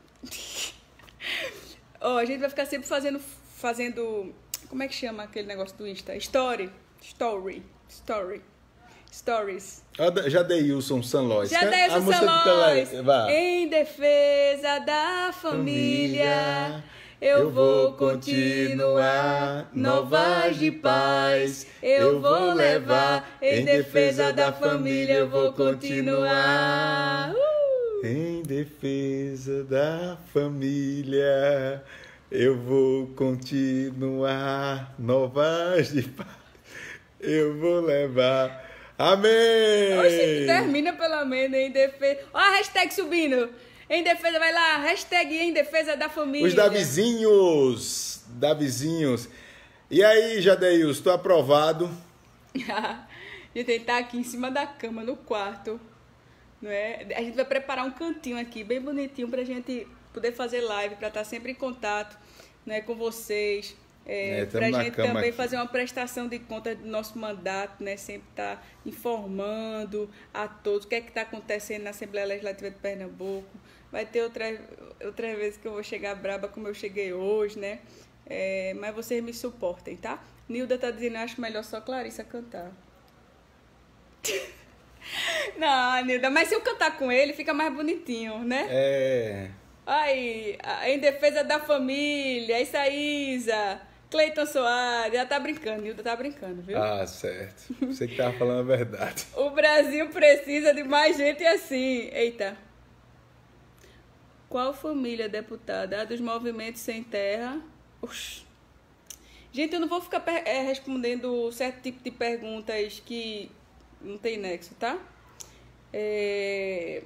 Ó, a gente vai ficar sempre fazendo, fazendo... Como é que chama aquele negócio do Insta? Story. Story. Story. Stories.
Ó, Jadeilson Sanlois.
Já
Canta
dei
a música do
Lois,
Tele- Vá.
em defesa da família, eu vou continuar, novas de paz, eu vou levar, em defesa da família, eu vou continuar. Uh!
Em defesa da família, eu vou continuar. Novas de paz, eu vou levar. Amém!
Oxe, termina pelo menos em defesa. Ó a hashtag subindo. Em defesa, vai lá, hashtag em defesa da família.
Os Davizinhos, Davizinhos. E aí, Jadeilson, estou aprovado.
Gente, ele tá aqui em cima da cama, no quarto. Não é? A gente vai preparar um cantinho aqui, bem bonitinho, pra gente poder fazer live, pra estar sempre em contato, né, com vocês. É,
É, tamo
pra
na
gente
cama
também
aqui.
fazer uma prestação de conta do nosso mandato, né? Sempre estar informando a todos o que é que está acontecendo na Assembleia Legislativa de Pernambuco. Vai ter outra, outra vez que eu vou chegar braba como eu cheguei hoje, né? É, mas vocês me suportem, tá? Nilda tá dizendo, acho melhor só Clarissa cantar. Não, Nilda, mas se eu cantar com ele, fica mais bonitinho, né?
É.
Aí, em defesa da família, isso aí, Isa. Cleiton Soares, ela tá brincando, Nilda tá brincando, viu?
Ah, certo. Você que tava falando a verdade.
O Brasil precisa de mais gente assim. Eita. Qual família, deputada? A dos movimentos sem terra? Oxi. Gente, eu não vou ficar é, respondendo certo tipo de perguntas que não tem nexo, tá? É...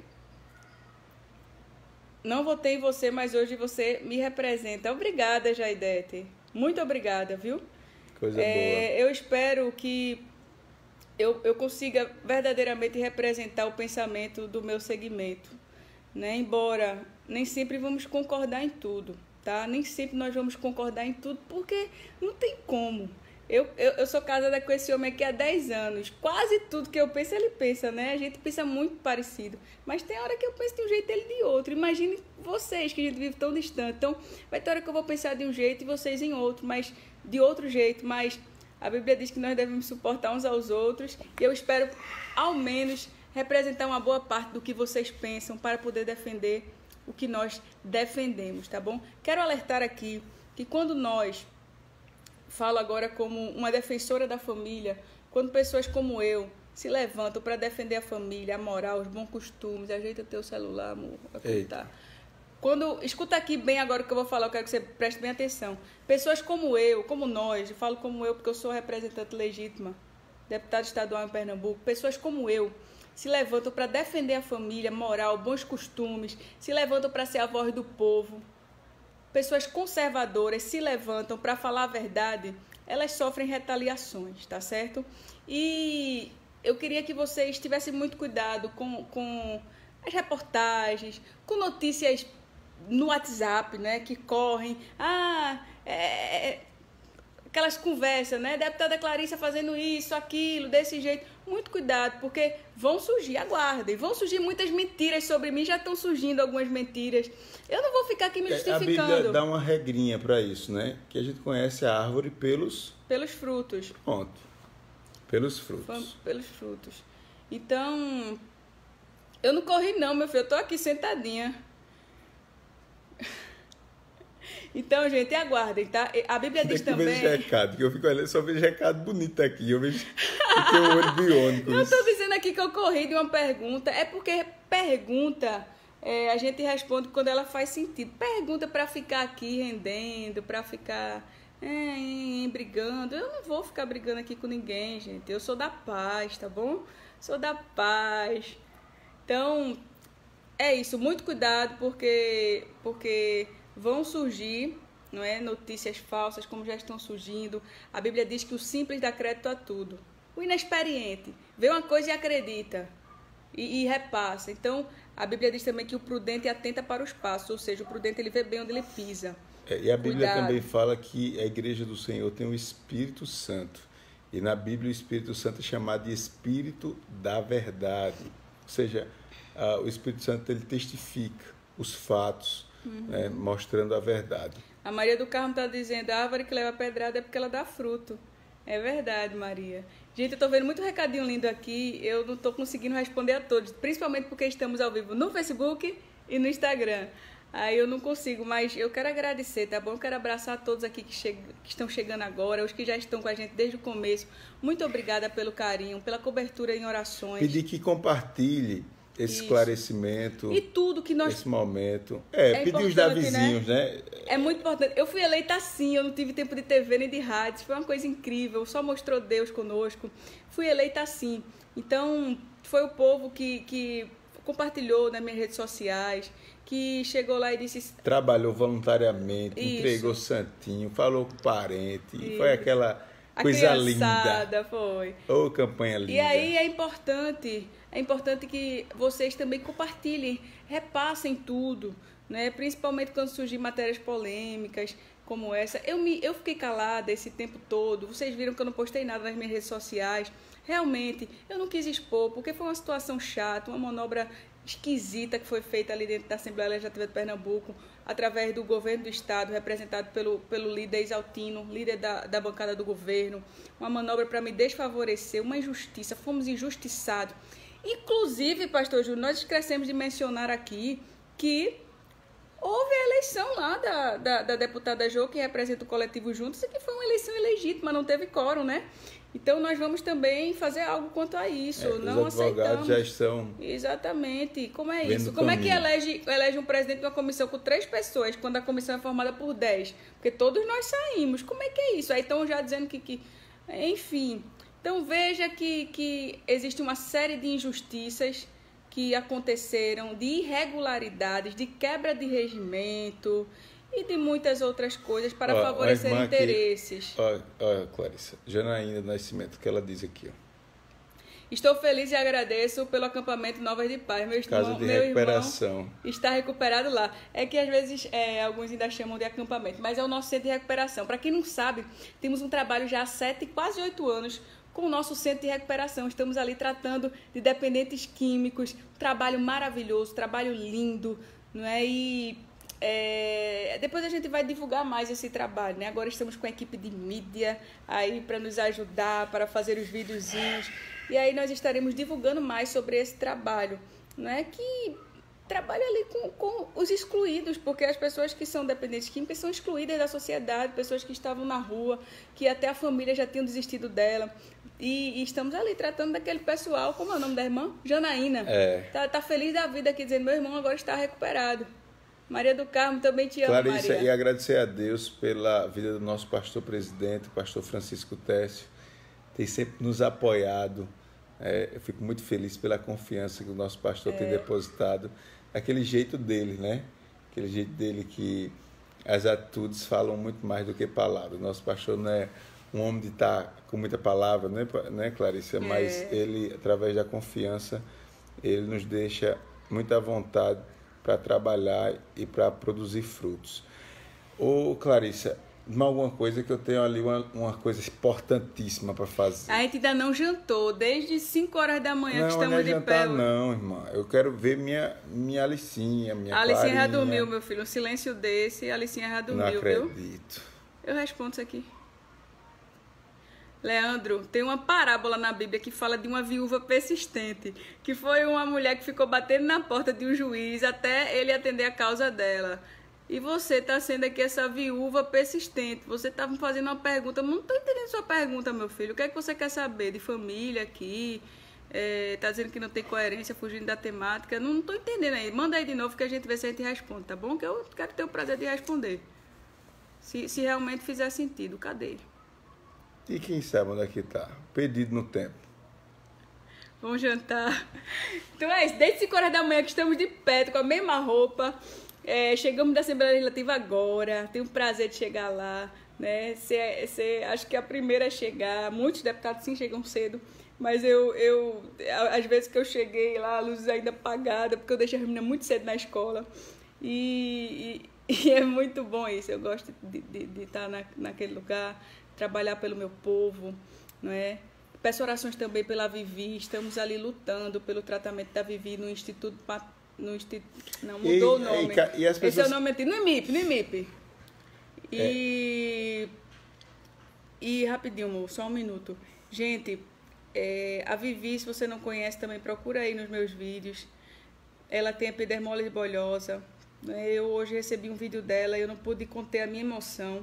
Não votei em você, mas hoje você me representa. Obrigada, Jaidete. Muito obrigada, viu?
Coisa
É, eu espero que eu, eu consiga verdadeiramente representar o pensamento do meu segmento, né? Embora nem sempre vamos concordar em tudo, tá? Nem sempre nós vamos concordar em tudo, porque não tem como. Eu, eu, eu sou casada com esse homem aqui há dez anos. Quase tudo que eu penso, ele pensa, né? A gente pensa muito parecido. Mas tem hora que eu penso de um jeito, ele de outro. Imagine vocês, que a gente vive tão distante. Então, vai ter hora que eu vou pensar de um jeito e vocês em outro, mas de outro jeito. Mas a Bíblia diz que nós devemos suportar uns aos outros. E eu espero, ao menos, representar uma boa parte do que vocês pensam para poder defender o que nós defendemos, tá bom? Quero alertar aqui que quando nós... Falo agora como uma defensora da família, quando pessoas como eu se levantam para defender a família, a moral, os bons costumes, ajeita teu celular, amor, vai contar. Quando, escuta aqui bem agora o que eu vou falar, eu quero que você preste bem atenção. Pessoas como eu, como nós, eu falo como eu porque eu sou representante legítima, deputada estadual em Pernambuco, pessoas como eu se levantam para defender a família, moral, bons costumes, se levantam para ser a voz do povo. Pessoas conservadoras se levantam para falar a verdade, elas sofrem retaliações, tá certo? E eu queria que vocês tivessem muito cuidado com, com as reportagens, com notícias no WhatsApp, né, que correm. Ah, é, aquelas conversas, né? Deputada Clarissa fazendo isso, aquilo, desse jeito. Muito cuidado, porque vão surgir, aguardem, vão surgir muitas mentiras sobre mim, já estão surgindo algumas mentiras. Eu não vou ficar aqui me justificando.
A Bíblia dá uma regrinha para isso, né? Que a gente conhece a árvore pelos...
Pelos frutos.
Ponto. Pelos frutos.
Pelos frutos. Então, eu não corri não, meu filho, eu tô aqui sentadinha. Então, gente, aguardem, tá? A Bíblia diz
Tem que
também...
ver recado, que eu fico olhando, só vejo recado bonito aqui, eu vejo que tem um olho biônico.
Não estou dizendo aqui que eu corri de uma pergunta, é porque pergunta é, a gente responde quando ela faz sentido. Pergunta para ficar aqui rendendo, para ficar é, brigando. Eu não vou ficar brigando aqui com ninguém, gente. Eu sou da paz, tá bom? Sou da paz. Então, é isso. Muito cuidado, porque... porque vão surgir, não é, notícias falsas, como já estão surgindo. A Bíblia diz que o simples dá crédito a tudo. O inexperiente vê uma coisa e acredita e, e repassa. Então, a Bíblia diz também que o prudente atenta para os passos, ou seja, o prudente ele vê bem onde ele pisa.
É, e a Bíblia
Cuidado.
Também fala que a Igreja do Senhor tem o Espírito Santo. E na Bíblia o Espírito Santo é chamado de Espírito da Verdade. Ou seja, uh, o Espírito Santo ele testifica os fatos, Uhum. né, mostrando a verdade.
A Maria do Carmo está dizendo, a árvore que leva pedrada é porque ela dá fruto. É verdade, Maria. Gente, eu estou vendo muito recadinho lindo aqui, eu não estou conseguindo responder a todos, principalmente porque estamos ao vivo no Facebook e no Instagram. Aí eu não consigo, mas eu quero agradecer, tá bom? Eu quero abraçar todos aqui que, che... que estão chegando agora, os que já estão com a gente desde o começo. Muito obrigada pelo carinho, pela cobertura em orações.
Pedir que compartilhe esse Isso. esclarecimento,
e tudo que nós...
esse momento. É,
é
pedir os da vizinhos, né? né?
É muito importante. Eu fui eleita assim, eu não tive tempo de T V nem de rádio, foi uma coisa incrível, só mostrou Deus conosco. Fui eleita assim. Então, foi o povo que, que compartilhou nas minhas redes sociais, que chegou lá e disse...
Trabalhou voluntariamente,
Isso.
entregou santinho, falou com o parente,
Isso.
foi aquela...
A
coisa linda.
Foi.
Ô, oh, campanha linda.
E aí é importante, é importante que vocês também compartilhem, repassem tudo, né? Principalmente quando surgem matérias polêmicas como essa. Eu, me, eu fiquei calada esse tempo todo, vocês viram que eu não postei nada nas minhas redes sociais. Realmente, eu não quis expor, porque foi uma situação chata, uma manobra esquisita que foi feita ali dentro da Assembleia Legislativa de Pernambuco, através do governo do Estado, representado pelo, pelo líder Exaltino, líder da, da bancada do governo, uma manobra para me desfavorecer, uma injustiça, fomos injustiçados. Inclusive, pastor Júlio, nós esquecemos de mencionar aqui que houve a eleição lá da, da, da deputada Jô, que representa o coletivo Juntos, e que foi uma eleição ilegítima, não teve quórum, né? Então, nós vamos também fazer algo quanto a isso.
É,
não
os advogados
aceitamos.
já estão...
Exatamente. Como é isso? Como é que elege, elege um presidente de uma comissão com três pessoas, quando a comissão é formada por dez? Porque todos nós saímos. Como é que é isso? Aí estão já dizendo que... que... Enfim. Então, veja que, que existe uma série de injustiças que aconteceram, de irregularidades, de quebra de regimento... e de muitas outras coisas para ó, favorecer interesses.
Olha, Clarissa, Janaína do Nascimento, que ela diz aqui. Ó.
Estou feliz e agradeço pelo acampamento Novas de Paz. Meu,
Casa
irmão,
de
meu
recuperação.
irmão está recuperado lá. É que às vezes é, alguns ainda chamam de acampamento, mas é o nosso centro de recuperação. Para quem não sabe, temos um trabalho já há sete, quase oito anos com o nosso centro de recuperação. Estamos ali tratando de dependentes químicos. Um trabalho maravilhoso, trabalho lindo, não é? E... É, depois a gente vai divulgar mais esse trabalho, né? Agora estamos com a equipe de mídia aí para nos ajudar, para fazer os videozinhos. E aí nós estaremos divulgando mais sobre esse trabalho, né? Que trabalha ali com, com os excluídos, porque as pessoas que são dependentes químicas são excluídas da sociedade, pessoas que estavam na rua, que até a família já tinham desistido dela. E, e estamos ali tratando daquele pessoal, como é o nome da irmã? Janaína.
É.
Tá, tá feliz da vida aqui, dizendo, meu irmão agora está recuperado. Maria do Carmo, também te amo,
Clarissa,
Maria.
E agradecer a Deus pela vida do nosso pastor presidente, o pastor Francisco Técio, tem sempre nos apoiado É, eu fico muito feliz pela confiança que o nosso pastor
É.
tem depositado, aquele jeito dele, né? Aquele jeito dele que as atitudes falam muito mais do que palavras. Nosso pastor não é um homem de estar com muita palavra, né, né Clarice? Mas
É.
ele, através da confiança, ele nos deixa muita vontade para trabalhar e para produzir frutos. Ô, Clarissa, alguma coisa que eu tenho ali, uma, uma coisa importantíssima para fazer.
A gente ainda não jantou, desde cinco horas da manhã
Não,
que estamos
não é
de
jantar,
pé.
não, irmã. Eu quero ver minha, minha Alicinha, minha
A Alicinha já
Clarinha.
dormiu, meu filho. Um silêncio desse, a Alicinha já
Não
dormiu, viu?
acredito.
Eu respondo isso aqui. Leandro, tem uma parábola na Bíblia que fala de uma viúva persistente, que foi uma mulher que ficou batendo na porta de um juiz até ele atender a causa dela. E você está sendo aqui essa viúva persistente. Você está me fazendo uma pergunta. Não estou entendendo sua pergunta, meu filho. O que é que você quer saber? De família aqui? Está dizendo que não tem coerência, fugindo da temática. Não estou entendendo aí. Manda aí de novo que a gente vê se a gente responde, tá bom? Que eu quero ter o prazer de responder. Se, se realmente fizer sentido. Cadê?
E quem sabe onde é que tá? Perdido no tempo.
Vamos jantar. Então é isso. Desde cinco horas da manhã que estamos de pé, com a mesma roupa. É, chegamos da Assembleia Legislativa agora. Tenho o prazer de chegar lá. Né? Cê, cê, acho que é a primeira a chegar. Muitos deputados sim chegam cedo. Mas eu, eu, às vezes que eu cheguei lá, a luz ainda apagada, porque eu deixei a menina muito cedo na escola. E, e, e é muito bom isso. Eu gosto de, de, de estar na, naquele lugar, trabalhar pelo meu povo, não é? Peço orações também pela Vivi. Estamos ali lutando pelo tratamento da Vivi no Instituto... No instituto não, mudou
E-
o nome.
e- e as
Esse
pessoas-
é o nome antigo. No I M I P, no I M I P. E... E rapidinho, amor, só um minuto. Gente, é, a Vivi, se você não conhece, também procura aí nos meus vídeos. Ela tem epidermólise bolhosa. Né? Eu hoje recebi um vídeo dela e eu não pude conter a minha emoção.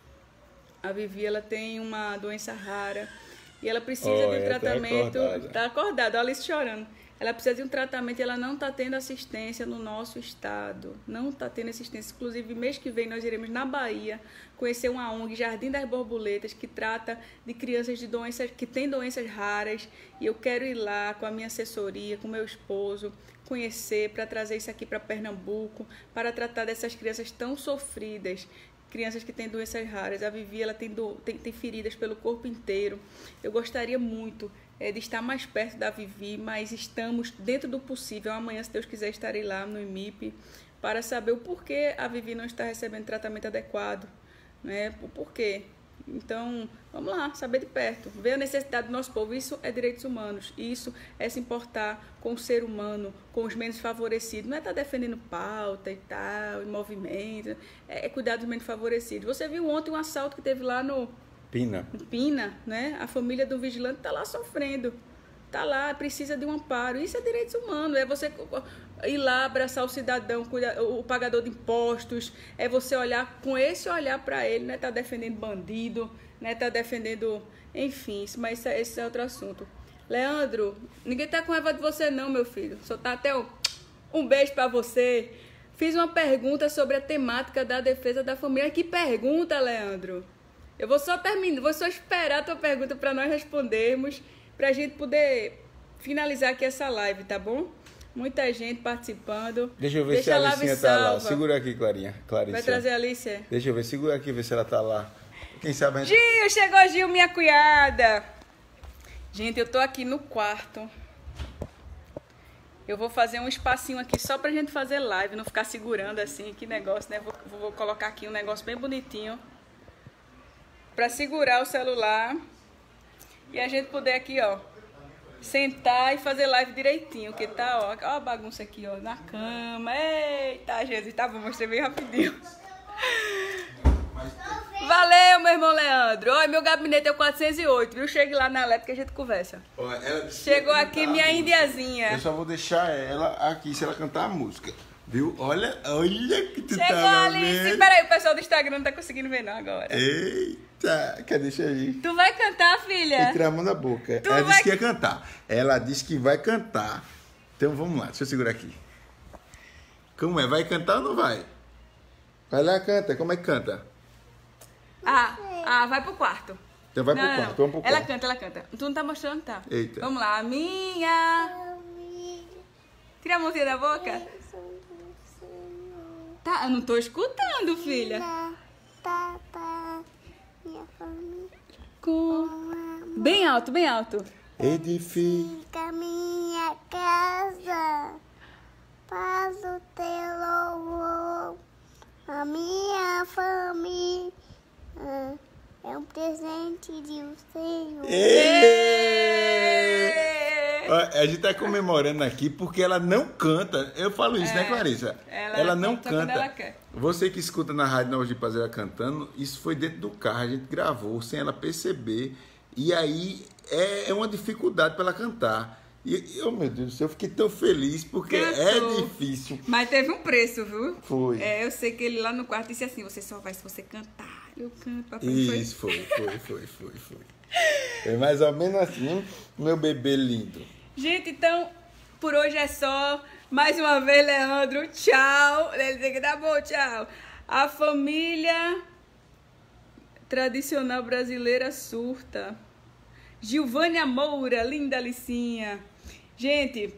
A Vivi, ela tem uma doença rara e ela precisa
Oh,
de um
é, tá
tratamento.
acordada.
Tá acordada, a Alice chorando. Ela precisa de um tratamento e ela não está tendo assistência no nosso estado. Não está tendo assistência. Inclusive, mês que vem nós iremos na Bahia conhecer uma O N G, Jardim das Borboletas, que trata de crianças de doenças, que têm doenças raras. E eu quero ir lá com a minha assessoria, com meu esposo, conhecer, para trazer isso aqui para Pernambuco, para tratar dessas crianças tão sofridas. Crianças que têm doenças raras. A Vivi, ela tem, do, tem, tem feridas pelo corpo inteiro. Eu gostaria muito é, de estar mais perto da Vivi, mas estamos dentro do possível. Amanhã, se Deus quiser, estarei lá no I M I P para saber o porquê a Vivi não está recebendo tratamento adequado, né? O porquê. Então, vamos lá, saber de perto, ver a necessidade do nosso povo. Isso é direitos humanos, isso é se importar com o ser humano, com os menos favorecidos. Não é estar defendendo pauta e tal, e movimento, é cuidar dos menos favorecidos. Você viu ontem um assalto que teve lá no
Pina.
Pina, né? A família do vigilante está lá sofrendo, está lá, precisa de um amparo. Isso é direitos humanos, é você ir lá abraçar o cidadão, o pagador de impostos, é você olhar com esse olhar para ele, não é estar defendendo bandido, não é estar defendendo, enfim, isso, mas esse é outro assunto. Leandro, ninguém tá com raiva de você não, meu filho, só tá até um, um beijo para você. Fiz uma pergunta sobre a temática da defesa da família. Que pergunta, Leandro? Eu vou só terminar, vou só esperar a tua pergunta para nós respondermos, para a gente poder finalizar aqui essa live, tá bom? Muita gente participando.
Deixa eu ver
Deixa
se a
lá,
Alicinha
me
tá lá.
salva.
Segura aqui, Clarinha. Clarice.
Vai trazer a Alice?
Deixa eu ver, segura aqui, ver se ela tá lá. Quem sabe a gente...
Gil, chegou Gil, minha cunhada. Gente, eu tô aqui no quarto. Eu vou fazer um espacinho aqui só pra gente fazer live, não ficar segurando assim, que negócio, né? Vou, vou colocar aqui um negócio bem bonitinho pra segurar o celular e a gente poder aqui, ó, sentar e fazer live direitinho, que tá, ó, ó a bagunça aqui, ó, na cama. Eita, Jesus, tá bom, mostrei bem rapidinho. Valeu, meu irmão Leandro. Olha, meu gabinete é o quatrocentos e oito, viu? Chegue lá na L E P que a gente conversa.
Ó, ela disse que
Chegou
ia
aqui
cantar
minha
a música.
indiazinha.
Eu só vou deixar ela aqui se ela cantar a música. Viu? Olha, olha que tu
Chegou
tá
Alice.
vendo.
Peraí, o pessoal do Instagram não tá conseguindo ver não agora.
Eita, quer deixar aí?
Tu vai cantar, filha?
Vou tirar a mão da boca.
Tu
ela
vai-
disse que ia cantar. Ela disse que vai cantar. Então vamos lá, deixa eu segurar aqui. Como é? Vai cantar ou não vai? Vai lá, canta. Como é que canta?
Ah, ah, vai pro quarto.
Então vai
Não,
pro
não,
quarto, vamos pro
ela
quarto.
canta, ela canta. Tu não tá mostrando, tá?
Eita.
Vamos lá. Minha... Tira a mãozinha da boca. Tá, eu não tô escutando, filha.
Papá, minha família.
Com... Bem alto, bem alto.
Edifica.
Minha casa, faz o teu louvor. A minha família é um presente de um Senhor.
Ê! Ó, a gente tá comemorando aqui porque ela não canta. Eu falo isso,
É,
né, Clarissa?
ela
não
canta quando
canta.
ela quer.
Você que escuta na rádio Nova de Paz ela cantando, isso foi dentro do carro, a gente gravou sem ela perceber. E aí é, é uma dificuldade para ela cantar. E, oh meu Deus do céu, eu fiquei tão feliz porque
Cantou.
é difícil.
Mas teve um preço, viu?
Foi.
É, eu sei que ele lá no quarto disse assim, você só vai se você cantar. Eu canto, papai. Foi.
Isso, foi, foi, foi, foi, foi. É mais ou menos assim, meu bebê lindo.
Gente, então, por hoje é só. Mais uma vez, Leandro, tchau. Ele disse que tá bom, tchau. A família tradicional brasileira surta. Gilvânia Moura, linda Alicinha. Gente,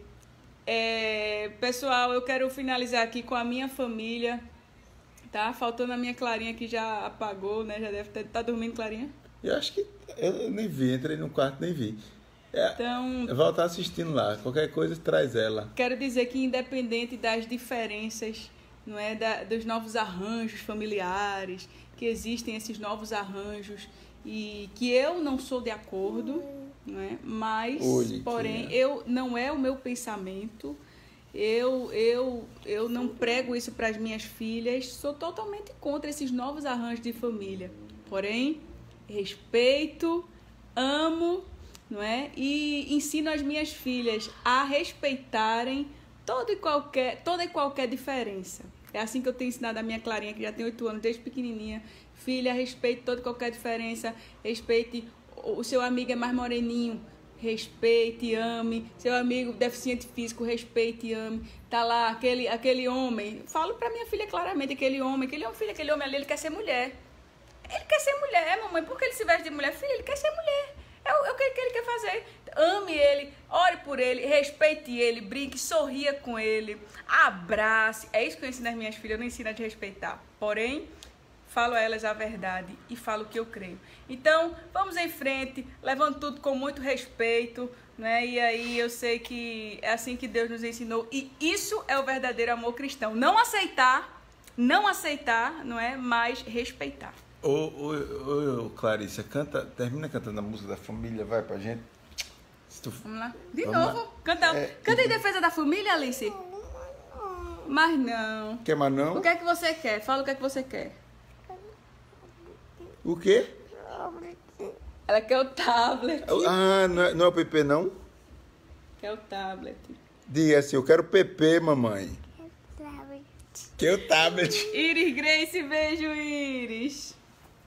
é, pessoal, eu quero finalizar aqui com a minha família, tá? Faltando a minha Clarinha que já apagou, né? Já deve estar tá dormindo, Clarinha?
Eu acho que eu nem vi, entrei no quarto nem vi. É,
Então,
eu vou estar assistindo lá, qualquer coisa traz ela.
quero dizer que independente das diferenças, não é, da, dos novos arranjos familiares, que existem esses novos arranjos e que eu não sou de acordo, não é? Mas,
Olhe,
porém,
que é.
eu não é o meu pensamento. Eu eu eu não prego isso para as minhas filhas. Sou totalmente contra esses novos arranjos de família. Porém, respeito, amo, não é? E ensino as minhas filhas a respeitarem toda e qualquer, toda e qualquer diferença. É assim que eu tenho ensinado a minha Clarinha, que já tem oito anos, desde pequenininha. Filha, respeite toda e qualquer diferença. Respeite, o seu amigo é mais moreninho, respeite, ame. Seu amigo deficiente físico, respeite e ame. Tá lá, aquele, aquele homem. Falo pra minha filha claramente, aquele homem, aquele homem, filho, aquele homem ali, ele quer ser mulher. Ele quer ser mulher, mamãe. Por que ele se veste de mulher? Filho, ele quer ser mulher. É o, é o que ele quer fazer. Ame ele, ore por ele, respeite ele, brinque, sorria com ele, abrace. É isso que eu ensino às minhas filhas, eu não ensino a de respeitar. Porém, falo a elas a verdade e falo o que eu creio. Então, vamos em frente, levando tudo com muito respeito, né? E aí eu sei que é assim que Deus nos ensinou. E isso é o verdadeiro amor cristão. Não aceitar, não aceitar, não é? Mas respeitar.
Ô, ô, ô, Clarissa, canta, termina cantando a música da família, vai pra gente. Se tu...
Vamos lá. De
Vamos
novo.
lá.
Canta,
É,
canta em
e-
defesa da família, Alice. Mas não.
Quer mais não?
O que é que você quer? Fala o que é que você quer.
O quê?
Ela quer o tablet.
Ah, não é, não é o P P não?
Quer o tablet.
Diga assim, eu quero P P, mamãe. Quer o tablet.
Iris Grace, beijo, Iris.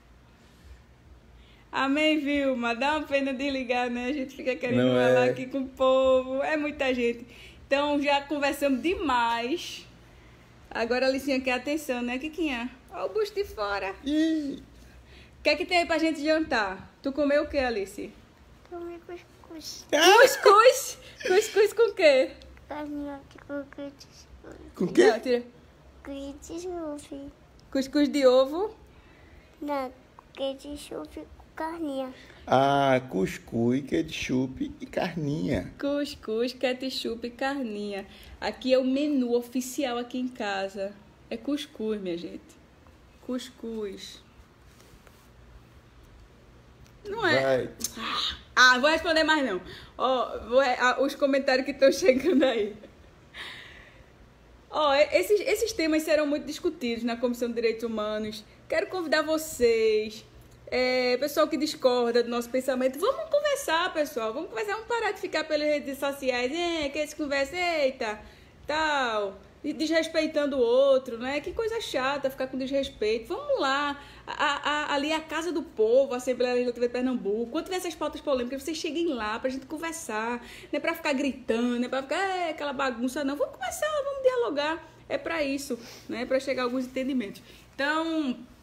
Amém, Vilma. Dá uma pena desligar, né? A gente fica querendo
Não
falar
é.
aqui com o povo. É muita gente. Então, já conversamos demais. Agora a Alicinha quer atenção, né, Kikinha? Olha o bucho de fora.
Ih,
O que é que tem aí pra gente jantar? Tu comeu o que, Alice?
Comi cuscuz.
Cuscuz. Cuscuz com o quê?
Carninha de cuscuz.
com o
Não,
quê?
tira.
Cuscuz de chufi.
Cuscuz de ovo.
Não, cuscuz de chufi com carninha.
Ah, cuscuz, ketchup e carninha.
Cuscuz, ketchup e carninha. Aqui é o menu oficial aqui em casa. É cuscuz, minha gente. Cuscuz. Não é?
Vai.
Ah, vou responder mais não. Ó, vou- ah, os comentários que estão chegando aí. Ó, esses, esses temas serão muito discutidos na Comissão de Direitos Humanos. Quero convidar vocês, é, pessoal que discorda do nosso pensamento, vamos conversar, pessoal. Vamos conversar, vamos parar de ficar pelas redes sociais. É, que eles conversam, eita, tal, e desrespeitando o outro, né? Que coisa chata ficar com desrespeito. Vamos lá. A, a, ali é a Casa do Povo, a Assembleia Legislativa de Pernambuco. Quando tiver essas pautas polêmicas, vocês cheguem lá pra gente conversar. Não é pra ficar gritando, não é pra ficar é, aquela bagunça, não. Vamos conversar, vamos dialogar. É pra isso, né? Pra chegar a alguns entendimentos. Então,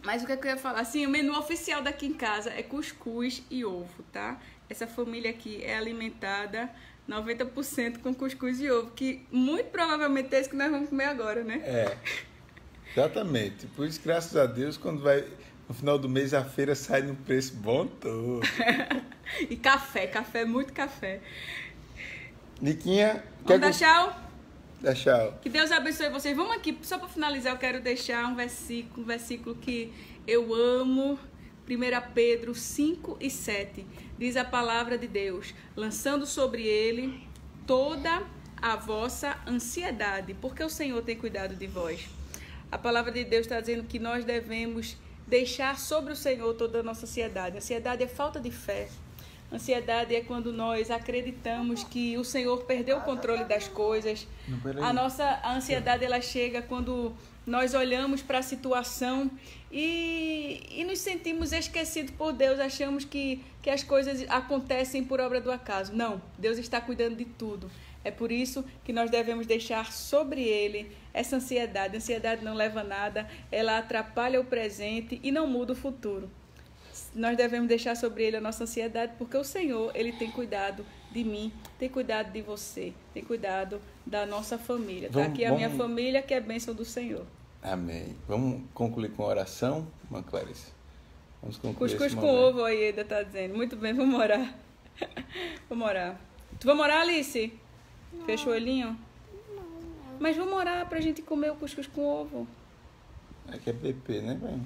Mas o que, é que eu ia falar? Assim, o menu oficial daqui em casa é cuscuz e ovo, tá? Essa família aqui é alimentada noventa por cento com cuscuz e ovo, que muito provavelmente é esse que nós vamos comer agora, né?
É, exatamente. Por isso, graças a Deus, quando vai no final do mês, a feira sai num preço bom todo.
E café, café, muito café.
Niquinha,
Vamos dar tchau?
Dá tchau.
Que Deus abençoe vocês. Vamos aqui, só para finalizar, eu quero deixar um versículo, um versículo que eu amo. primeiro Pedro cinco e sete. Diz a palavra de Deus: lançando sobre ele toda a vossa ansiedade, porque o Senhor tem cuidado de vós. A palavra de Deus está dizendo que nós devemos deixar sobre o Senhor toda a nossa ansiedade. Ansiedade é falta de fé. Ansiedade é quando nós acreditamos que o Senhor perdeu o controle das coisas. A nossa ansiedade, ela chega quando nós olhamos para a situação e, e nos sentimos esquecidos por Deus. Achamos que, que as coisas acontecem por obra do acaso. Não, Deus está cuidando de tudo. É por isso que nós devemos deixar sobre Ele essa ansiedade. A ansiedade não leva a nada, ela atrapalha o presente e não muda o futuro. Nós devemos deixar sobre Ele a nossa ansiedade, porque o Senhor, Ele tem cuidado de mim, tem cuidado de você, tem cuidado da nossa família. Está aqui a vamos... minha família, que é bênção do Senhor.
Amém. Vamos concluir com a oração, irmã Clarice? Vamos concluir.
Cuscuz com ovo, a Ieda está dizendo. Muito bem, vamos orar. Vamos orar. Tu vai orar, Alice? Não. Fecha o olhinho?
Não, não.
Mas vamos orar para a gente comer o cuscuz com ovo.
É que é P P, né, velho?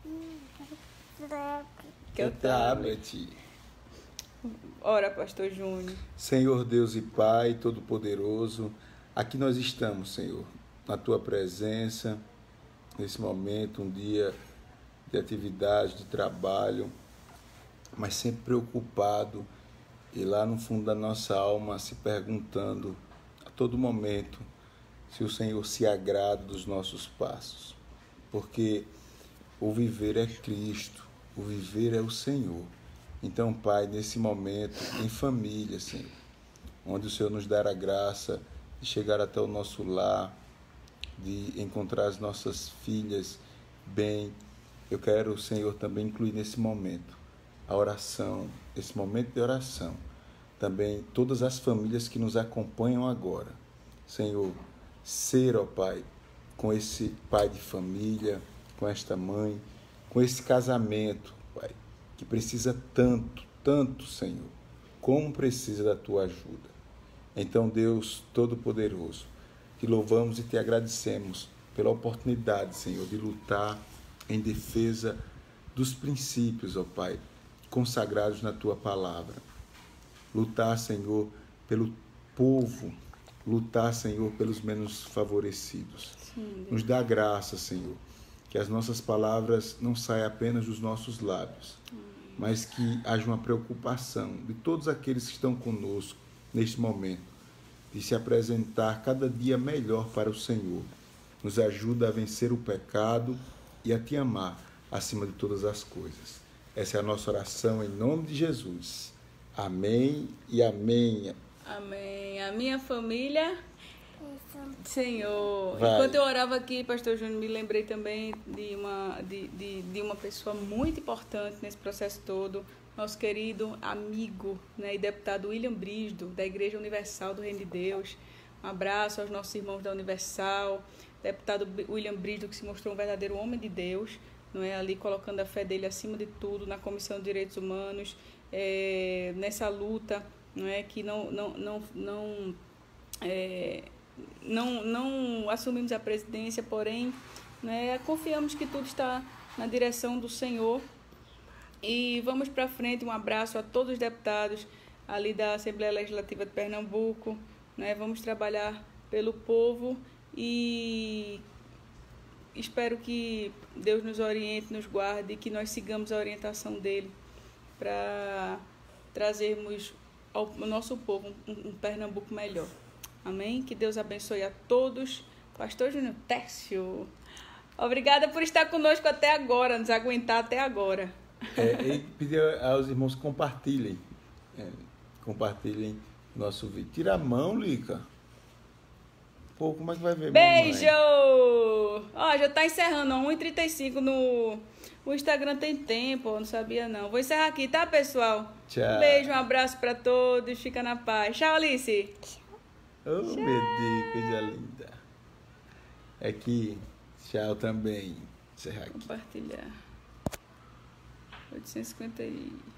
Que é o tablet. Ora, pastor Júnior.
Senhor Deus e Pai Todo-Poderoso, aqui nós estamos, Senhor, na Tua presença, nesse momento, um dia de atividade, de trabalho, mas sempre preocupado e lá no fundo da nossa alma se perguntando a todo momento se o Senhor se agrada dos nossos passos, porque o viver é Cristo. O viver é o Senhor. Então, Pai, nesse momento, em família, Senhor, onde o Senhor nos dará a graça de chegar até o nosso lar, de encontrar as nossas filhas bem, eu quero, Senhor, também incluir nesse momento a oração, esse momento de oração, também todas as famílias que nos acompanham agora. Senhor, ser, ó Pai, com esse pai de família, com esta mãe, com esse casamento, Pai, que precisa tanto, tanto, Senhor, como precisa da Tua ajuda. Então, Deus Todo-Poderoso, te louvamos e te agradecemos pela oportunidade, Senhor, de lutar em defesa dos princípios, ó Pai, consagrados na Tua palavra. Lutar, Senhor, pelo povo, lutar, Senhor, pelos menos favorecidos. Sim, nos dá graça, Senhor, que as nossas palavras não saiam apenas dos nossos lábios, mas que haja uma preocupação de todos aqueles que estão conosco neste momento, de se apresentar cada dia melhor para o Senhor. Nos ajuda a vencer o pecado e a Te amar acima de todas as coisas. Essa é a nossa oração em nome de Jesus. Amém e amém.
Amém. A minha família... Senhor,
Vai.
Enquanto eu orava aqui, pastor Júnior, me lembrei também de uma, de, de, de uma pessoa muito importante nesse processo todo, nosso querido amigo, né, e deputado William Brisdo, da Igreja Universal do Reino de Deus. Um abraço aos nossos irmãos da Universal, deputado William Brisdo, que se mostrou um verdadeiro homem de Deus, não é, ali colocando a fé dele acima de tudo, na Comissão de Direitos Humanos, é, nessa luta, não é, que não... não, não, não é, Não, não assumimos a presidência, porém, né, confiamos que tudo está na direção do Senhor e vamos para frente. Um abraço a todos os deputados ali da Assembleia Legislativa de Pernambuco, né, vamos trabalhar pelo povo e espero que Deus nos oriente, nos guarde e que nós sigamos a orientação dele para trazermos ao nosso povo um, um Pernambuco melhor. Amém? Que Deus abençoe a todos. Pastor Júnior Tércio, obrigada por estar conosco até agora, nos aguentar até agora.
É, e pedir aos irmãos que compartilhem. É, compartilhem nosso vídeo. Tira a mão, Lica. Pô, como é que vai ver,
Beijo!
mamãe?
Ó, já tá encerrando, ó, uma e trinta e cinco no... O Instagram tem tempo, eu não sabia não. Vou encerrar aqui, tá, pessoal?
Tchau.
Um beijo, um abraço pra todos, fica na paz. Tchau, Alice!
Oh, meu Deus, coisa linda. Aqui, tchau também. Encerrar aqui.
Compartilhar. oitocentos e cinquenta e...